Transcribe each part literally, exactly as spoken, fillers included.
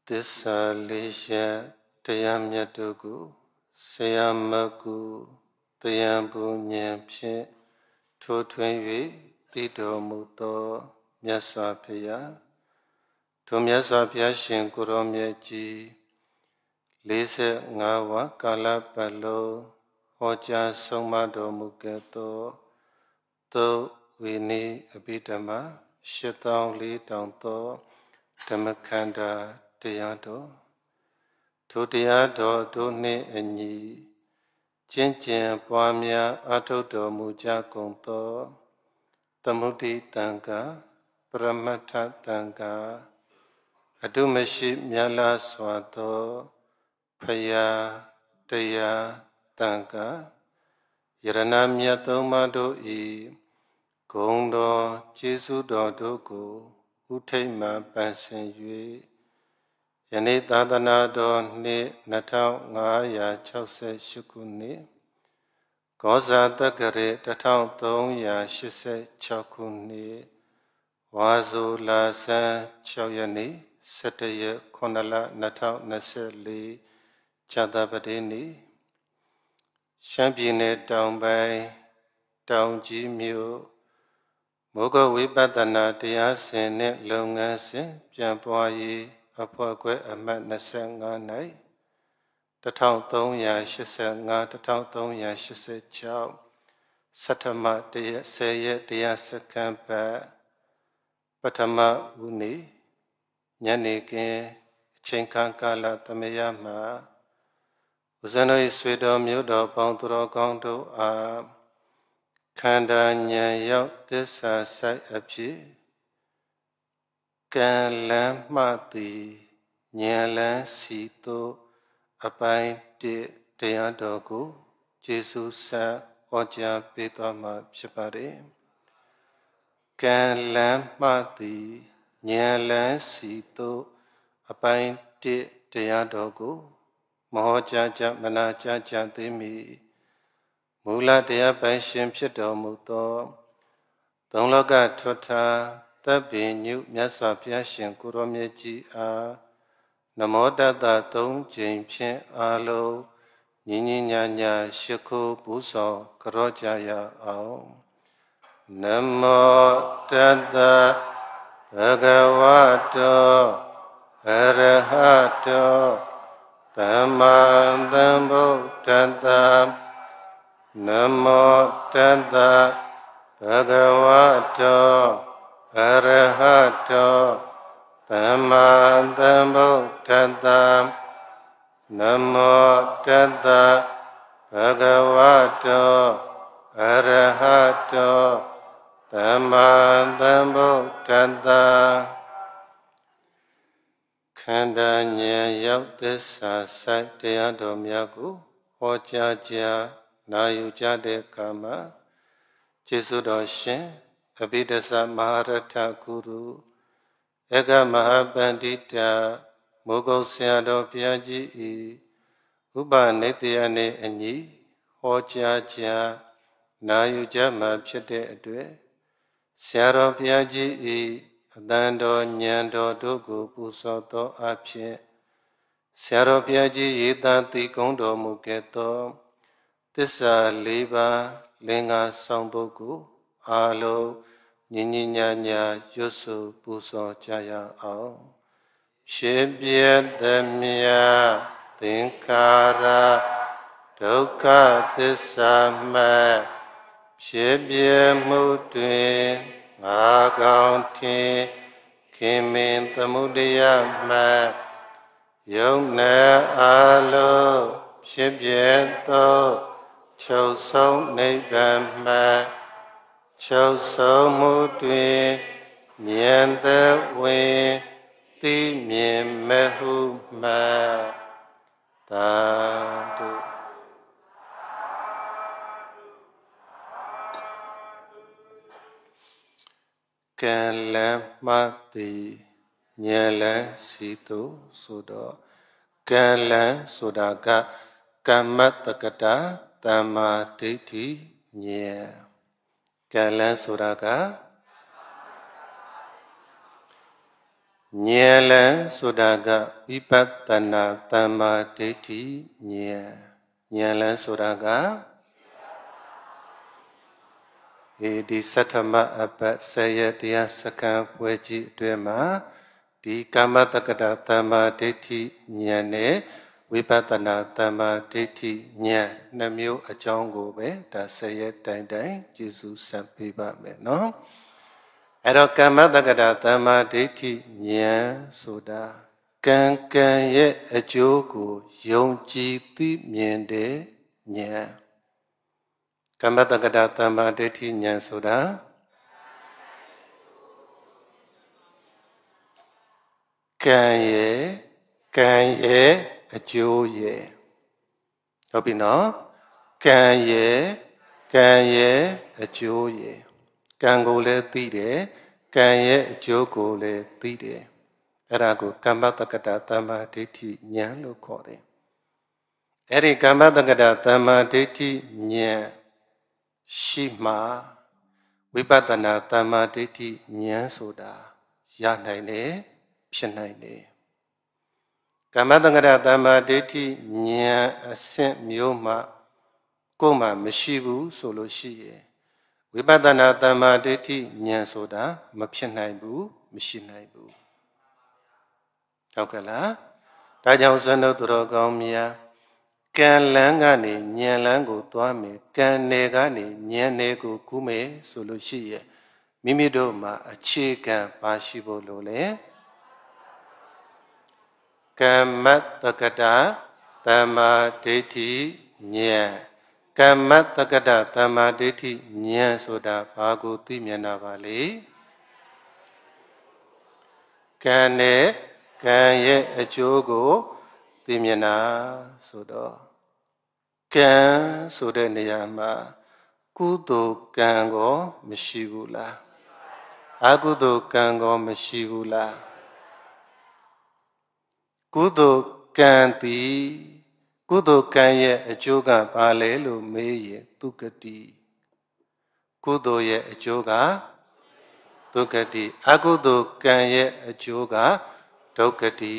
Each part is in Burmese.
စ္စာလေးရပ်တရားမြတ်တို့ကိုဆရာမကုတရားပူဉာဏ်ဖြင့်ထိုးထွင်း၍သိတော်မူသောမြတ်စွာဘုရားထိုမြတ်စွာဘုရားရှင်ကိုရောမြတ်ကြီးလေးဆယ့်ငါးဝါကာလပတ်လုံးဟောကြားဆုံးမတော်မူခဲ့သောသုဝေနိအဘိဓမ္မာရှစ်သောင်းလေးတောင်သောဓမ္မခန္ဓာတရားတော်ထိုတရားတော်တို့နှင့်အညီကျင့်ကြံပွားများအားထုတ်တော်မူကြကုန်သောသမုဒိတံဃာပရမတ္ထတံဃာအတုမရှိမြတ်လားစွာသောဖယားတရားတံဃာယရဏမြတ်သုံးပါးတို့၏ဂုဏ်တော်ကျေးဇူးတော်တို့ကိုဥထိတ်မှပန်ဆင်၍ယနေ့သာသနာတော်နှစ်နှစ်ထောင်ငါးရာခြောက်ဆယ်ရှစ်ခုနှစ်ကောဇာတက္ကရာတစ်ထောင်သုံးရာရှစ်ဆယ်ခြောက်ခုနှစ်ဝါဆိုလာဆန်းခြောက်ရက်နေ့ဆယ်တရက်ခုနှစ်လနှစ်ထောင်နှစ်ဆယ်လေးခြာတပတိနေ့ရှမ်းပြည်နယ်တောင်ပိုင်းတောင်ကြီးမြို့မိုးကုတ်ဝိပဿနာတရားစင်နှင့်လုပ်ငန်းစဉ်ပြန်ပွားရေးအဖွဲ့ခွဲအမှတ်နှစ်ဆယ်ငါး၌တစ်ထောင်သုံးရာရှစ်ဆယ်ငါးတစ်ထောင်သုံးရာရှစ်ဆယ်ခြောက်ဆဋ္ဌမတရားဆယ်ရက်တရားစခန်းပတ်ပထမဦးနေ့ညနေခင်းအချိန်ခန့်ကာလသမယမှာဦးဇင်းတို့၏ဆွေတော်မျိုးတော်ပေါင်းသူတော်ကောင်းတို့အားခန္ဓာဉာဏ်ရောက်သစ္စာဆိုင်အဖြစ်ကံလမ်းမှသည်ဉာဏ်လမ်းစီသို့အပိုင်းတစ်တရားတော်ကိုကျေးဇူးဆက်ဟောကြားပေးသွားမှာဖြစ်ပါတယ်။ကံလမ်းမှသည်ဉာဏ်လမ်းစီသို့အပိုင်းတစ်တရားတော်ကိုမဟောကြားကြမနာကြားကြသေးမီမူလတရားပိုင်ရှင်ဖြစ်တော်မူသောသုံးလောကထွဋ္ဌာသဗ္ဗညုမြတ်စွာဘုရားရှင်ကိုရောမြတ်ကြီးအားနမောတတသုံးကြိမ်ဖြင့်အာလုံးညီညီညာညာရှိခိုးပူဇော်ကြောကြရအောင်နမောတတဘဂဝတောအရဟတောသမ္မာသမ္ဗုဒ္ဓတ္တနမောတတဘဂဝတောအရဟတောသမ္မာသမ္ဗုဒ္ဓတ္တနမောတတဘဂဝတောအရဟတောသမ္မာသမ္ဗုဒ္ဓတ္တခန္ဓာဉာဏ်ရောက်သစ္စာဆိုင်တရားတော်များကိုဟောကြားကြားနာယူကြတဲ့အခါမှာကျေးဇူးတော်ရှင်အဘိဓစ္စမဟာရထဂုရုဧကမဟာပန္တိတာမိုးကုတ်ဆရာတော်ဘုရားကြီး၏ဥပနိတယနှင့်အညီဟောကြားကြားနာယူကြမှာဖြစ်တဲ့အတွက်ဆရာတော်ဘုရားကြီး၏အတန်တော်ဉာဏ်တော်တို့ကိုပူဇော်သောအဖြစ်ဆရာတော်ဘုရားကြီးရေးသားတည်ကုန်းတော်မူခဲ့သောသစ္စာလေးပါးလင်္ကာဆောင်ပုဒ်ကိုအာလုံးညီညီညာညာရွတ်ဆိုပူဇော်ကြရအောင်ဖြစ်ပြသမျှသင်္ခါရဒုက္ခသစ္စာမှဖြစ်ပြမှုတွင်ငါကောင်းထင်ခင်မင်သမုဒယမှယုံနာအာလုံးဖြစ်ပြသောချုပ်ဆုံးနိဗ္ဗာန်မှချုပ်ဆုံးမှုတွင်ဉာဏ်သက်ဝင်သိမြင်မဟုမှသာဓုကံလမ်းမှသည်ဉာဏ်လမ်းစီသို့ဆိုတော့ကံလမ်းဆိုတာကကမ္မတက္ကတာသမ္မာဒိဋ္ဌိဉာဏ်ကံလမ်းဆိုတာကဉာဏ်လန်းဆိုတာကဝိပဿနာသမ္မာဒိဋ္ဌိဉာဏ်ဉာဏ်လန်းဆိုတာကဒီသတ္တမအပတ်ဆယ်ရက်တရားစခန်းပွဲကြီးအတွင်းမှာဒီကာမတက္ကတာသမ္မာဒိဋ္ဌိဉာဏ်နဲ့ဝိပဿနာသမ္မာဒိဋ္ဌိဉာဏ်နှစ်မျိုးအကြောင်းကိုပဲဒါဆယ်ရက်တိုင်တိုင်ကျေစုဆက်ပေးပါမယ်နော်အဲ့တော့ကာမတက္ကတာသမ္မာဒိဋ္ဌိဉာဏ်ဆိုတာကံကံရဲ့အကျိုးကိုယုံကြည်သိမြင်တဲ့ဉာဏ်ကာမတက္ကတာသမ္မာဒိဋ္ဌိဉာဏ်ဆိုတာကံရဲ့ကံရဲ့အကျိုးရဲ့ဟုတ်ပြီနော်ကံရဲ့ကံရဲ့အကျိုးရဲ့ကံကိုလည်းသိတယ်ကံရဲ့အကျိုးကိုလည်းသိတယ်အဲ့ဒါကိုကမ္မတက္ကတာသမ္မာဒိဋ္ဌိဉာဏ်လို့ခေါ်တယ်အဲ့ဒီကမ္မတက္ကတာသမ္မာဒိဋ္ဌိဉာဏ်ရှိမှဝိပဿနာသမ္မာဒိဋ္ဌိဉာဏ်ဆိုတာရနိုင်တယ်ဖြစ်နိုင်တယ်ကမ္မတက္ကတာသမ္မာဒိဋ္ဌိဉာဏ်အဆင့်မျိုးမှကိုယ်မှမရှိဘူးဆိုလို့ရှိရင်ဝိပဿနာသမ္မာဒိဋ္ဌိဉာဏ်ဆိုတာမဖြစ်နိုင်ဘူးမရှိနိုင်ဘူးဟုတ်ကဲ့လားဒါကြောင့်ဇဏုတတော်ကောင်းများကံလန်းကနေဉာဏ်လန်းကိုသွားမယ်ကံနယ်ကနေဉာဏ်နယ်ကိုကူးမယ်ဆိုလို့ရှိရင်မိမိတို့မှာအခြေခံပါရှိဖို့လိုလေကမ္မတက္ကတာသမ္မာဒိဋ္ဌိဉာဏ်ကမ္မတက္ကတာသမ္မာဒိဋ္ဌိဉာဏ်ဆိုတာဘာကိုသိမြင်တာပါလဲကံနဲ့ကံရဲ့အကျိုးကိုသိမြင်တာဆိုတော့ကံဆိုတဲ့နေရာမှာကုသိုလ်ကံကောမရှိဘူးလားအကုသိုလ်ကံကောမရှိဘူးလားကုသိုလ်ကံသည်ကုသိုလ်ကံရဲ့အကျိုးကဘာလဲလို့မေးရင်ဒုက္ခတိကုသိုလ်ရဲ့အကျိုးကဒုက္ခတိအကုသိုလ်ကံရဲ့အကျိုးကဒုက္ခတိ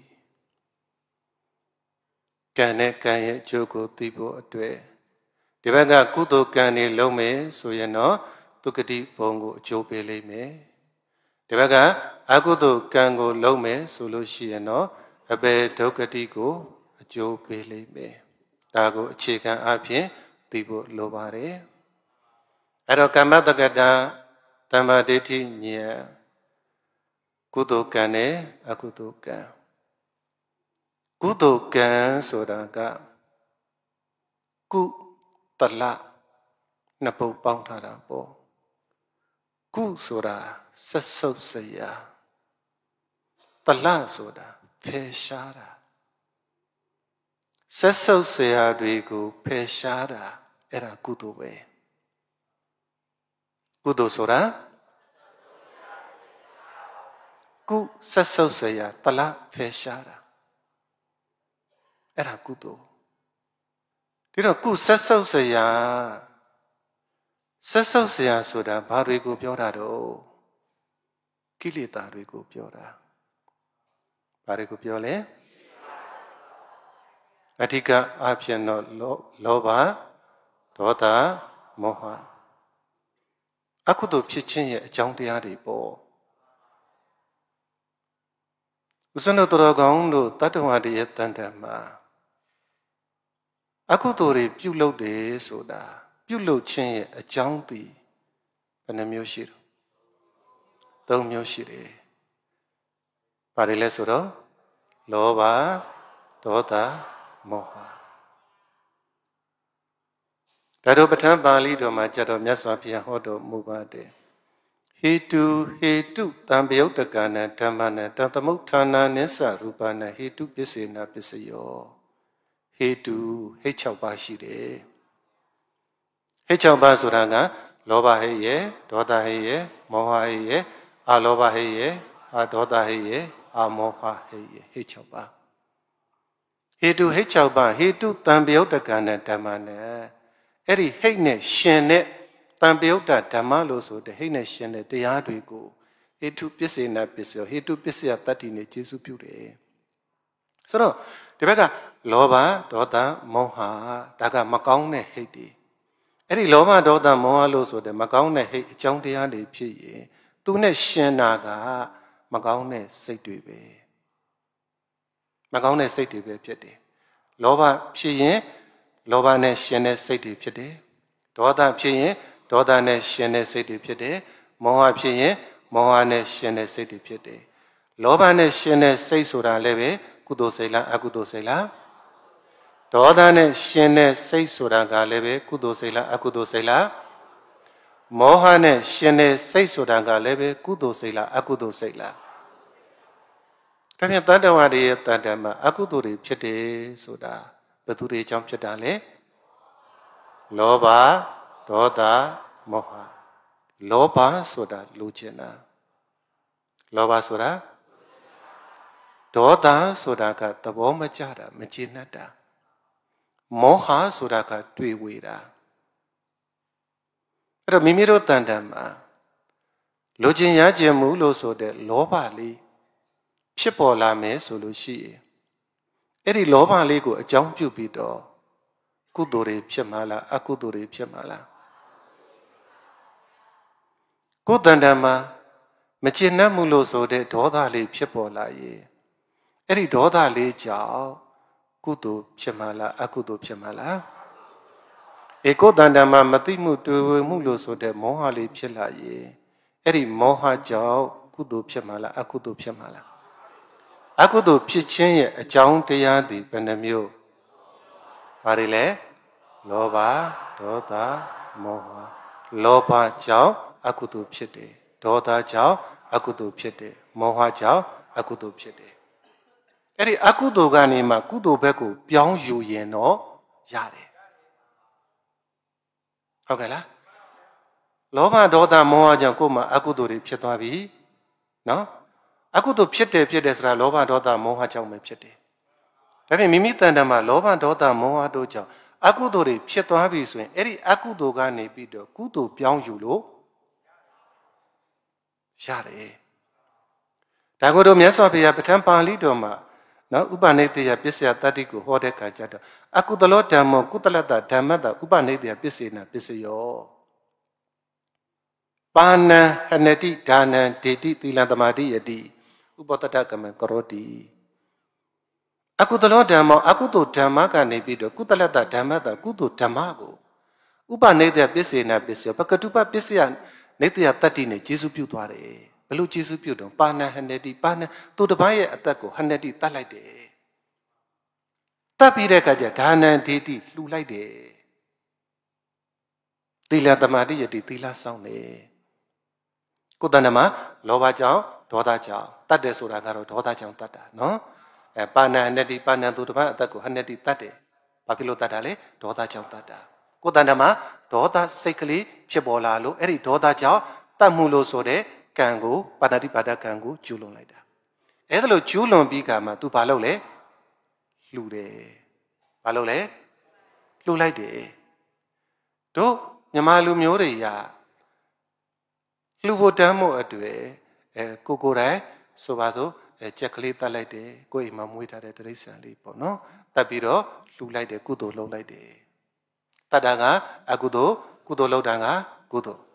ကံနဲ့ကံရဲ့အကျိုးကိုသိဖို့အတွက်ဒီဘက်ကကုသိုလ်ကံတွေလုံးမယ်ဆိုရင်တော့ဒုက္ခတိဘုံကိုအကျိုးပေးလိမ့်မယ်ဒီဘက်ကအကုသိုလ်ကံကိုလုံးမယ်ဆိုလို့ရှိရင်တော့အပေဒုက္ခတိကိုအကျိုးပေးလိမ့်မယ်ဒါကိုအခြေခံအဖြစ်သိဖို့လိုပါတယ်အဲ့တော့ကမ္မတက္ကတာသမ္မာဒိဋ္ဌိဉာဏ်ကုသိုလ်ကံနဲ့အကုသိုလ်ကံကုသိုလ်ကံဆိုတာကကုတလနှစ်ပုဒ်ပေါင်းထားတာပေါ့ကုဆိုတာဆက်ဆုပ်စရာတလဆိုတာဖယ်ရှားတာဆက်ဆုပ်စရာတွေကိုဖယ်ရှားတာအဲ့ဒါကုသိုလ်ပဲကုသိုလ်ဆိုတာကုဆက်ဆုပ်စရာတလဖယ်ရှားတာအဲ့ဒါကုသိုလ်ဒီတော့ကုဆက်ဆုပ်စရာဆက်ဆုပ်စရာဆိုတာဘာတွေကိုပြောတာတော့ကိလေသာတွေကိုပြောတာဘာတွေကိုပြောလဲအဓိကအဖြစ်တော့လောဘဒေါသမောဟအကုသိုလ်ဖြစ်ခြင်းရဲ့အကြောင်းတရားတွေပေါ့ဥစ္စနတော်ကောင်းတို့တတ္တဝါတွေရဲ့တန်တန်မှာအကုသိုလ်တွေပြုလုပ်တယ်ဆိုတာပြုလုပ်ခြင်းရဲ့အကြောင်းတည်ဘယ်နှမျိုးရှိတော့သုံးမျိုးရှိတယ်ဘာတွေလဲဆိုတော့လောဘဒေါသမောဟဒါတို့ပဋ္ဌာန်းပါဠိတော်မှာကြတော့မြတ်စွာဘုရားဟောတော်မူပါတယ်ဟေတုဟေတုတံပယုတ်တကနဓမ္မနတသမုဋ္ဌာနာနိစ္စရူပနဟေတုပစ္စေနာပစ္စယောဟေတုဟိတ်၆ပါးရှိတယ်ဟိတ်၆ပါးဆိုတာကလောဘဟိတ်ရဲ့ဒေါသဟိတ်ရဲ့မောဟဟိတ်ရဲ့အလောဘဟိတ်ရဲ့အဒေါသဟိတ်ရဲ့အမောဟဟိတ်ရဲ့ဟိတ်၆ပါးဟေတုဟိတ်၆ပါးဟေတုတံပယုတ်တကနဓမ္မနအဲ့ဒီဟိတ်နဲ့ရှင်တဲ့တံပယုတ်တဓမ္မလို့ဆိုတဲ့ဟိတ်နဲ့ရှင်တဲ့တရားတွေကိုဟေတုပစ္စေနာပစ္စယောဟေတုပစ္စယတတ္တိနဲ့ကျေစုပြုတယ်ဆိုတော့ဒီဘက်ကလောဘဒေါသမောဟဒါကမကောင်းတဲ့ဟိတ်တွေအဲ့ဒီလောဘဒေါသမောဟလို့ဆိုတဲ့မကောင်းတဲ့ဟိတ်အကြောင်းတရားတွေဖြစ်ရင်သူနဲ့ရှင်တာကမကောင်းတဲ့စိတ်တွေပဲမကောင်းတဲ့စိတ်တွေပဲဖြစ်တယ်လောဘဖြစ်ရင်လောဘနဲ့ရှင်တဲ့စိတ်တွေဖြစ်တယ်ဒေါသဖြစ်ရင်ဒေါသနဲ့ရှင်တဲ့စိတ်တွေဖြစ်တယ်မောဟဖြစ်ရင်မောဟနဲ့ရှင်တဲ့စိတ်တွေဖြစ်တယ်လောဘနဲ့ရှင်တဲ့စိတ်ဆိုတာလည်းပဲကုသိုလ်စိတ်လားအကုသိုလ်စိတ်လားဒေါသနဲ့ရှင်တဲ့စိတ်ဆိုတာကလည်းပဲကုသိုလ်စိတ်လားအကုသိုလ်စိတ်လားမောဟနဲ့ရှင်တဲ့စိတ်ဆိုတာကလည်းပဲကုသိုလ်စိတ်လားအကုသိုလ်စိတ်လားဒါဖြင့်တတ္တဝါတွေရဲ့တဏ္ဍာမှာအကုသိုလ်တွေဖြစ်တယ်ဆိုတာဘယ်သူတွေအကြောင်းဖြစ်တာလဲလောဘဒေါသမောဟလောဘဆိုတာလူကျင်တာလောဘဆိုတာဒေါသဆိုတာကသဘောမကျတာမကျေနပ်တာမောဟဆိုတာကတွေ့ဝေတာအဲ့တော့မိမိတို့တန်တန်မှာလူကျင်ရကျင်မှုလို့ဆိုတဲ့လောဘလေးဖြစ်ပေါ်လာမယ်ဆိုလို့ရှိရင်အဲ့ဒီလောဘလေးကိုအကြောင်းပြုပြီးတော့ကုသိုလ်တွေဖြစ်မှာလားအကုသိုလ်တွေဖြစ်မှာလားကိုယ်တန်တန်မှာမကျေနပ်မှုလို့ဆိုတဲ့ဒေါသလေးဖြစ်ပေါ်လာရင်အဲ့ဒီဒေါသလေးကြောင့်ကုသိုလ်ဖြစ်မှာလားအကုသိုလ်ဖြစ်မှာလားအေကိုယ်တန်တန်မှာမသိမှုတွေ့ဝေမှုလို့ဆိုတဲ့မောဟလေးဖြစ်လာရင်အဲ့ဒီမောဟကြောင့်ကုသိုလ်ဖြစ်မှာလားအကုသိုလ်ဖြစ်မှာလားအကုသိုလ်ဖြစ်ခြင်းရဲ့အကြောင်းတရားတွေဘယ်နှမျိုးဘာတွေလဲလောဘဒေါသမောဟလောဘကြောင့်အကုသိုလ်ဖြစ်တယ်ဒေါသကြောင့်အကုသိုလ်ဖြစ်တယ်မောဟကြောင့်အကုသိုလ်ဖြစ်တယ်အဲ့ဒီအကုသိုလ်ကနေမှကုသိုလ်ဘက်ကိုပြောင်းယူရင်တော့ရတယ်ဟုတ်ကဲ့လားလောဘဒေါသမောဟကြောင့်ကိုယ်မှာအကုသိုလ်တွေဖြစ်သွားပြီနော်အကုသိုလ်ဖြစ်တယ်ဖြစ်တယ်ဆိုတာလောဘဒေါသမောဟကြောင့်ပဲဖြစ်တယ်ဒါဖြင့်မိမိတန်တမှာလောဘဒေါသမောဟတို့ကြောင့်အကုသိုလ်တွေဖြစ်သွားပြီဆိုရင်အဲ့ဒီအကုသိုလ်ကနေပြီးတော့ကုသိုလ်ပြောင်းယူလို့ရတယ်ဒါကိုတော့မြတ်စွာဘုရားပဋ္ဌာန်းပါဠိတော်မှာနော်ဥပနိဒေယပစ္စယတတ္တိကိုဟောတဲ့အခါကျတော့အကုသလောဓမ္မောကုသလတ္တဓမ္မတ္တဥပနိဒေယပစ္စေနပစ္စယောပါဏံဟနတိဒါနံဒေတိသီလံသမာဓိယတိဥပတတကမံကရောတိအကုသလောဓမ္မောအကုသိုလ်ဓမ္မကနေပြီးတော့ကုသလတ္တဓမ္မတ္တကုသိုလ်ဓမ္မကိုဥပနိဒေယပစ္စေနပစ္စယောပကတုပပစ္စယနိဒေယတတ္တိနဲ့ကျေစုပြုသွားတယ်ဘယ်လိုကျေစုပြုတော့ပါဏံဟနတိပါဏံသူတစ်ပါးရဲ့အသက်ကိုဟနတိတတ်လိုက်တယ်တတ်ပြီးတဲ့အခါကျဒါနံဒေတိလှူလိုက်တယ်သီလသမာဓိယတိသီလဆောင်တယ်ကိုယ်တဏ္ဍမှာလောဘကြောင့်ဒေါသကြောင့်တတ်တယ်ဆိုတာကတော့ဒေါသကြောင့်တတ်တာနော်အဲပါဏံဟနတိပါဏံသူတစ်ပါးအသက်ကိုဟနတိတတ်တယ်ဘာဖြစ်လို့တတ်တာလဲဒေါသကြောင့်တတ်တာကိုယ်တဏ္ဍမှာဒေါသစိတ်ကလေးဖြစ်ပေါ်လာလို့အဲ့ဒီဒေါသကြောင့်တတ်မှုလို့ဆိုတဲ့ကံကိုပါဏာတိပါဒကံကိုကျူးလွန်လိုက်တာအဲ့ဒါလို့ကျူးလွန်ပြီးကမှ तू ဘာလုပ်လဲလှူတယ်ဘာလုပ်လဲလှူလိုက်တယ်တို့မြမလူမျိုးတွေရာလှူဖို့တမ်းဖို့အတွေ့အဲကိုကိုယ်တိုင်ဆိုပါစို့အဲကြက်ကလေးတတ်လိုက်တယ်ကိုယ်အိမ်မှာမွေးထားတဲ့တိရစ္ဆာန်လေးပေါ့နော်တတ်ပြီးတော့လှူလိုက်တယ်ကုသိုလ်လုပ်လိုက်တယ်တတ်တာကအကုသိုလ်ကုသိုလ်လုပ်တာကကုသိုလ်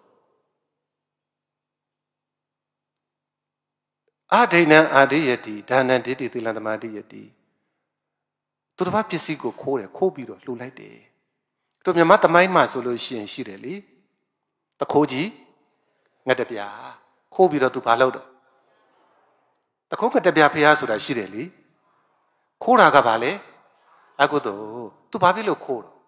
အာဒိဏံအာဒိယတိဒါနံဒေတိသီလံသမာဓိယတိသူတစ်ပါးပစ္စည်းကိုခိုးတယ်ခိုးပြီးတော့လှူလိုက်တယ်တို့မြမသမိုင်းမှာဆိုလို့ရှိရင်ရှိတယ်လေတခိုးကြီးငတ်တပြာခိုးပြီးတော့သူဘာလုပ်တော့တခိုးငတ်တပြာဖျားဆိုတာရှိတယ်လေခိုးတာကဘာလဲအကုသိုလ်သူဘာဖြစ်လို့ခိုးတော့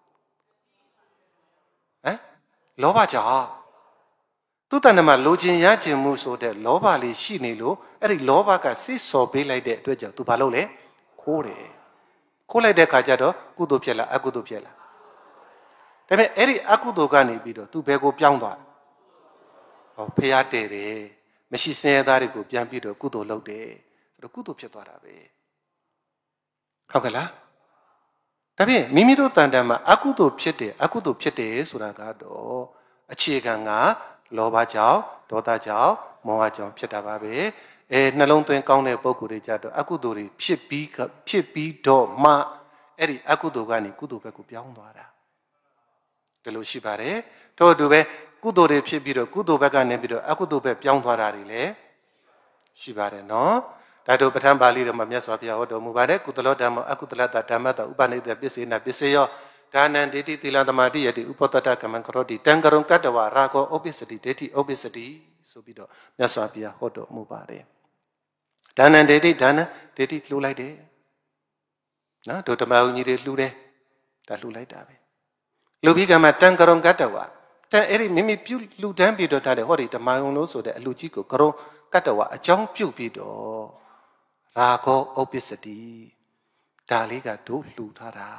ဟမ်လောဘကြောင့်သူတဏ္ဍမှာလိုချင်ရချင်မှုဆိုတဲ့လောဘလေးရှိနေလို့အဲ့ဒီလောဘကစိတ်စော်ပေးလိုက်တဲ့အတွက်ကြောင့်သူဘာလုပ်လဲခိုးတယ်ခိုးလိုက်တဲ့ခါကျတော့ကုသိုလ်ဖြစ်လားအကုသိုလ်ဖြစ်လားဒါပေမဲ့အဲ့ဒီအကုသိုလ်ကနေပြီးတော့သူဘယ်ကိုပြောင်းသွားလဲဟောဖျားတယ်တယ်မရှိစင်ရသားတွေကိုပြန်ပြီးတော့ကုသိုလ်လုပ်တယ်ဆိုတော့ကုသိုလ်ဖြစ်သွားတာပဲဟုတ်ကဲ့လားဒါဖြင့်မိမိတို့တန်တန်မှာအကုသိုလ်ဖြစ်တယ်အကုသိုလ်ဖြစ်တယ်ဆိုတာကတော့အခြေခံကလောဘကြောင့်ဒေါသကြောင့်မောဟကြောင့်ဖြစ်တာပါပဲအဲနှလုံးသွင်းကောင်းတဲ့ပုဂ္ဂိုလ်တွေကြတော့အကုသိုလ်တွေဖြစ်ပြီးဖြစ်ပြီးတော့မှအဲ့ဒီအကုသိုလ်ကနေကုသိုလ်ဘက်ကိုပြောင်းသွားတာဒီလိုရှိပါတယ်ထို့အတူပဲကုသိုလ်တွေဖြစ်ပြီးတော့ကုသိုလ်ဘက်ကနေပြီးတော့အကုသိုလ်ဘက်ပြောင်းသွားတာတွေလည်းရှိပါတယ်နော်ဒါတို့ပဋ္ဌာန်းပါဠိတော်မှာမြတ်စွာဘုရားဟောတော်မူပါတယ်ကုသလောဓမ္မအကုသလတဓမ္မတဥပနိဒေပစ္စေနပစ္စယောဒါနံဒိဋ္ဌိသီလသမာဓိယတိဥပတ္တကမ္မံကရောတိတံကရုံကတ္တဝရာဂောဩပိစတိဒိဋ္ဌိဩပိစတိဆိုပြီးတော့မြတ်စွာဘုရားဟောတော်မူပါတယ်ဒါနံဒိဋ္ဌိဒါနံဒိဋ္ဌိလှူလိုက်တယ်နော်တို့ဓမ္မဦးကြီးတွေလှူတယ်ဒါလှူလိုက်တာပဲလှူပြီးကမှတံကရုံကတ္တဝတန်အဲ့ဒီမိမိပြုလှူဒန်းပြီးတော့ထားတယ်ဟောဒီဓမ္မယုံလို့ဆိုတဲ့အလှကြီးကိုကရုံကတ္တဝအကြောင်းပြုပြီးတော့ရာဂောဥပ္ပစ္စတိဒါလေးကတို့လှူထားတာ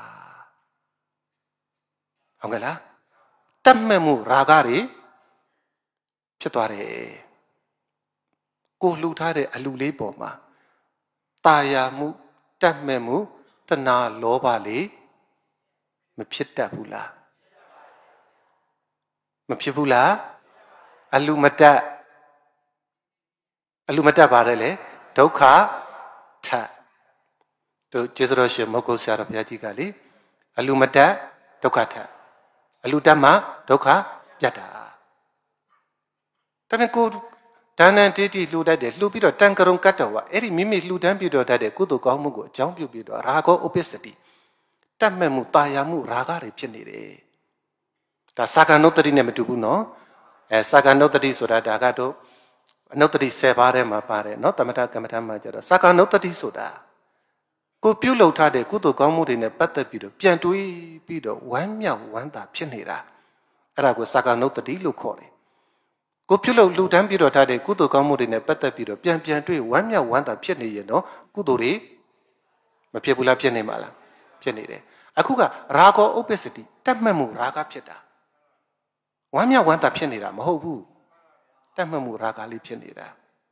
ဟုတ်ကဲ့လားတတ်မဲ့မှုရာဂတွေဖြစ်သွားတယ်ကိုလှူထားတဲ့အလှလေးပေါ်မှာတာယာမှုတတ်မဲ့မှုတဏှာလောဘလေးမဖြစ်တတ်ဘူးလားမဖြစ်ဘူးလားအလူမတတ်အလူမတတ်ပါတယ်လေဒုက္ခထတို့ကျေးဇူးတော်ရှင်မဟုတ်ဆရာတော်ဘုရားကြီးကလေအလူမတတ်ဒုက္ခထအလူတတ်မှဒုက္ခပြတ်တာဒါပေမဲ့ကိုဒါနံဒိဋ္ဌိလှူတတ်တယ်လှူပြီးတော့တန်ကရုံကတ္တဝအဲ့ဒီမိမိလှူဒန်းပြီးတော့တတ်တဲ့ကုသိုလ်ကောင်းမှုကိုအကြောင်းပြုပြီးတော့ရာဂောဥပ္ပစ္စတိတတ်မဲ့မှုတာယာမှုရာဂတွေဖြစ်နေတယ်ဒါစာကနုတ္တိနဲ့မတူဘူးနော်အဲစာကနုတ္တိဆိုတာဒါကတော့အနုတ္တိဆယ်ပါးထဲမှာပါတယ်နော်တမထကမ္မထမှာကျတော့စာကနုတ္တိဆိုတာကိုပြုလုပ်ထားတဲ့ကုသိုလ်ကောင်းမှုတွေနဲ့ပတ်သက်ပြီးတော့ပြန်တွေးပြီးတော့ဝမ်းမြောက်ဝမ်းသာဖြစ်နေတာအဲ့ဒါကိုစာကနုတ္တိလို့ခေါ်တယ်ကိုပြုလုပ်လှူဒန်းပြီးတော့ထားတဲ့ကုသိုလ်ကောင်းမှုတွေနဲ့ပတ်သက်ပြီးတော့ပြန်ပြန်တွေးဝမ်းမြောက်ဝမ်းသာဖြစ်နေရင်တော့ကုသိုလ်တွေမဖြစ်ဘူးလားဖြစ်နေမှာလားဖြစ်နေတယ်အခုကရာဂောဥပ္ပစ္စတိတတ်မှတ်မှုရာဂဖြစ်တာဝမ်းမြောက်ဝမ်းသာဖြစ်နေတာမဟုတ်ဘူးတတ်မှတ်မှုရာဂလေးဖြစ်နေတာ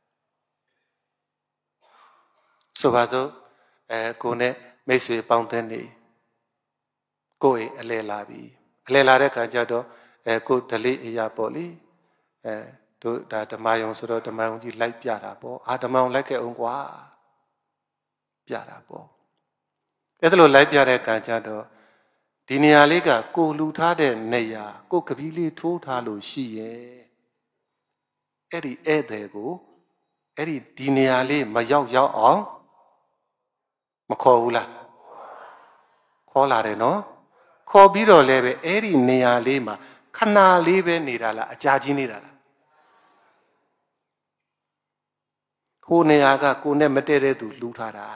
ဆိုပါစို့အဲကိုနဲ့မိတ်ဆွေပေါင်းတဲ့နေကိုယ်အလဲလာပြီအလဲလာတဲ့ခါကျတော့အဲကိုဒလိအရာပေါ့လေအဲတို့ဒါဓမ္မယုံဆိုတော့ဓမ္မယုံကြီးလိုက်ပြတာပေါ့အာဓမ္မယုံလိုက်ခဲ့အောင်ကွာပြတာပေါ့အဲ့ဒါလိုလိုက်ပြတဲ့ခါကျတော့ဒီနေရာလေးကကိုလူထားတဲ့နေရာကိုကပီးလေးထိုးထားလို့ရှိရဲ့အဲ့ဒီဧည့်သည်ကိုအဲ့ဒီဒီနေရာလေးမရောက်ရောက်အောင်မခေါ်ဘူးလားခေါ်လာတယ်နော်ခေါ်ပြီးတော့လည်းပဲအဲ့ဒီနေရာလေးမှာခဏလေးပဲနေတာလားအကြာကြီးနေတာလားဟိုနေရာကကိုနဲ့မတည့်တဲ့သူလှူထားတာ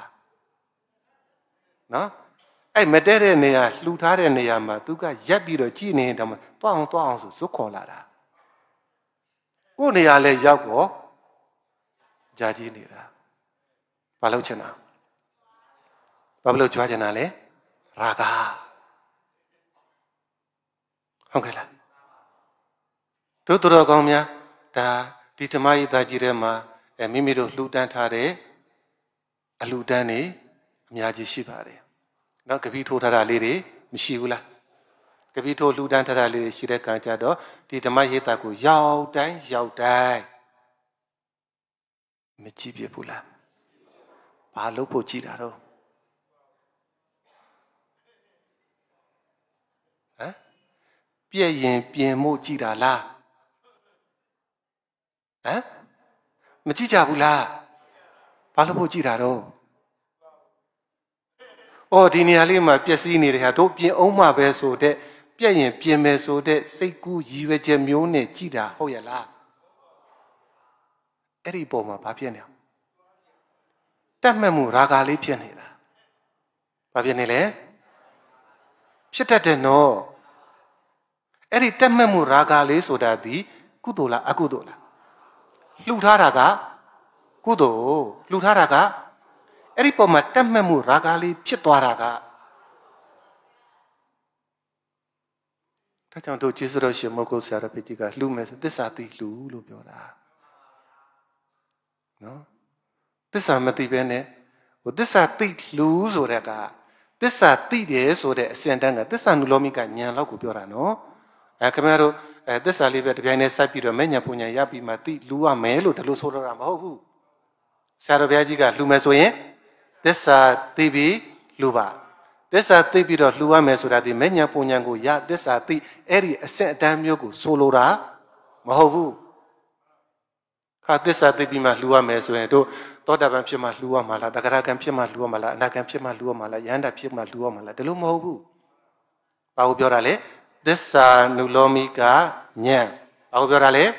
နော်အဲ့မတည့်တဲ့နေရာလှူထားတဲ့နေရာမှာသူကရက်ပြီးတော့ကြည်နေတယ်မှာတွားအောင်တွားအောင်ဆိုဇွတ်ခေါ်လာတာကိုနေရာလဲရောက်တော့ကြာကြီးနေတာဘာလို့ချင်တာဘာလို့ကြွားချင်တာလဲရာဂဟုတ်ကဲ့လားတို့တော်ကောင်းများဒါဒီဓမ္မရေးသားကြီးထဲမှာအဲမိမိတို့လှူဒန်းထားတဲ့အလှူဒန်းတွေအများကြီးရှိပါတယ်နော်ကပီးထိုးထားတာလေးတွေမရှိဘူးလားကပီးထိုးလှူဒန်းထားတာလေးတွေရှိတဲ့ခါကျတော့ဒီဓမ္မရေးသားကိုရောက်တိုင်းရောက်တိုင်းမကြည့်ပြဘူးလားဘာလို့ဖို့ကြည့်တာတော့ဟမ်ပြည့်ရင်ပြင်မှုကြည့်တာလားဟမ်မကြည့်ကြဘူးလားဘာလို့ဖို့ကြည့်တာတော့အော်ဒီနေရာလေးမှာပျက်စီးနေတဲ့ဟာတို့ပြင်အောင်မှပဲဆိုတဲ့ပြည့်ရင်ပြင်မယ်ဆိုတဲ့စိတ်ကူးရည်ရွယ်ချက်မျိုးနဲ့ကြည့်တာဟုတ်ရလားအဲ့ဒီပုံမှာဘာဖြစ်နေလဲတတ်မှတ်မှုရာဂလေးဖြစ်နေတာဘာဖြစ်နေလဲဖြစ်တတ်တယ်နော်အဲ့ဒီတတ်မှတ်မှုရာဂလေးဆိုတာဒီကုသိုလ်လားအကုသိုလ်လားလှူထားတာကကုသိုလ်လှူထားတာကအဲ့ဒီပုံမှာတတ်မှတ်မှုရာဂလေးဖြစ်သွားတာကဒါကြောင့်တို့ကျေးဇူးတော်ရှင်မဟုတ်ဆရာတော်ဘုရားကြီးကလှူမယ်ဆိုသစ္စာသိလှူလို့ပြောတာနော်သစ္စာမသိဘဲနဲ့ဟိုသစ္စာသိလှူဆိုတဲ့ကသစ္စာသိတယ်ဆိုတဲ့အစဉ်တန်းကသစ္စာနုလောမိကဉာဏ်လောက်ကိုပြောတာနော်အဲခင်ဗျားတို့အဲသစ္စာလေးပဲတပြိုင်တည်းစိုက်ပြီးတော့မဲ့ညာပူညာရပြီးမှတိလူရမယ်လို့ဒီလိုဆိုတော့တာမဟုတ်ဘူးဆရာတော်ဘုရားကြီးကလှူမယ်ဆိုရင်သစ္စာသိပြီးလှူပါသစ္စာသိပြီးတော့လှူရမယ်ဆိုတာဒီမဲ့ညာပူညာကိုရသစ္စာသိအဲ့ဒီအစစ်အတမ်းမျိုးကိုဆိုလိုတာမဟုတ်ဘူးဟာသစ္စာသိပြီးမှလှူရမယ်ဆိုရင်တို့သောတာပန်ဖြစ်မှလှူရမှာလားတဂရကံဖြစ်မှလှူရမှာလားအနာကံဖြစ်မှလှူရမှာလားယန္တာဖြစ်မှလှူရမှာလားဒီလိုမဟုတ်ဘူးဘာကိုပြောတာလဲသစ္စာနုလောမိကဉာဏ်ဘာကိုပြောတာလဲ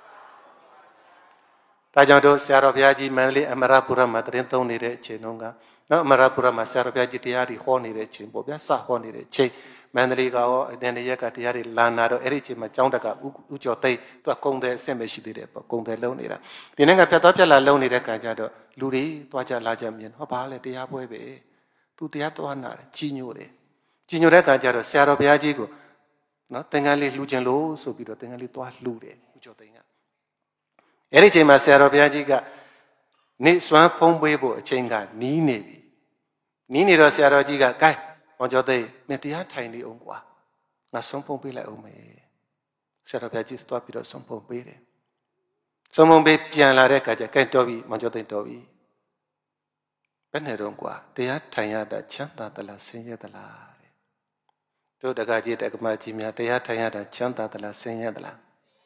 ဒါကြောင့်တို့ဆရာတော်ဘုရားကြီးမန္တလေးအမရပုရမှာတရင်သုံးနေတဲ့အချိန်တုန်းကနော်အမရပုရမှာဆရာတော်ဘုရားကြီးတရားတွေဟောနေတဲ့အချိန်ပေါ့ဗျာစဟောနေတဲ့အချိန်မန္တလေးကရောအတန်တရက်ကတရားတွေလာနာတော့အဲ့ဒီအချိန်မှာကျောင်းတက်ကဥကျော်သိသူကကုံတယ်အဆင့်ပဲရှိသေးတယ်ပေါ့ကုံတယ်လုံးနေတာဒီနေ့ကဖြတ်သွားဖြတ်လာလုံးနေတဲ့ကံကြတော့လူတွေသွားကြလာကြမြင်ဟောဘာလဲတရားပွဲပဲသူတရားသွားနာတယ်ကြီးညိုတယ်ကြီးညိုတဲ့ကံကြတော့ဆရာတော်ဘုရားကြီးကိုနော်သင်္ကန်းလေးလှူခြင်းလို့ဆိုပြီးတော့သင်္ကန်းလေးသွားလှူတယ်ဥကျော်သိကအဲ့ဒီအချိန်မှာဆရာတော်ဘုရားကြီးကနေစွမ်းဖုံးပေးဖို့အချိန်ကနီးနေပြီနီးနေတော့ဆရာတော်ကြီးကကဲမောင်ကျော်သိမင်းတရားထိုင်နေအောင်ကွာငါဆုံးဖုံးပေးလိုက်အောင်မယ်ဆရာတော်ဘုရားကြီးသွားပြီးတော့ဆုံးဖုံးပေးတယ်ဆုံးဖုံးပေးပြန်လာတဲ့အခါကျကဲတော်ပြီမောင်ကျော်သိတော်ပြီဘယ်နဲ့တော့ကွာတရားထိုင်ရတာချမ်းသာသလားဆင်းရဲသလားတဲ့တို့တက္ကကြီးတက္ကမကြီးများတရားထိုင်ရတာချမ်းသာသလားဆင်းရဲသလား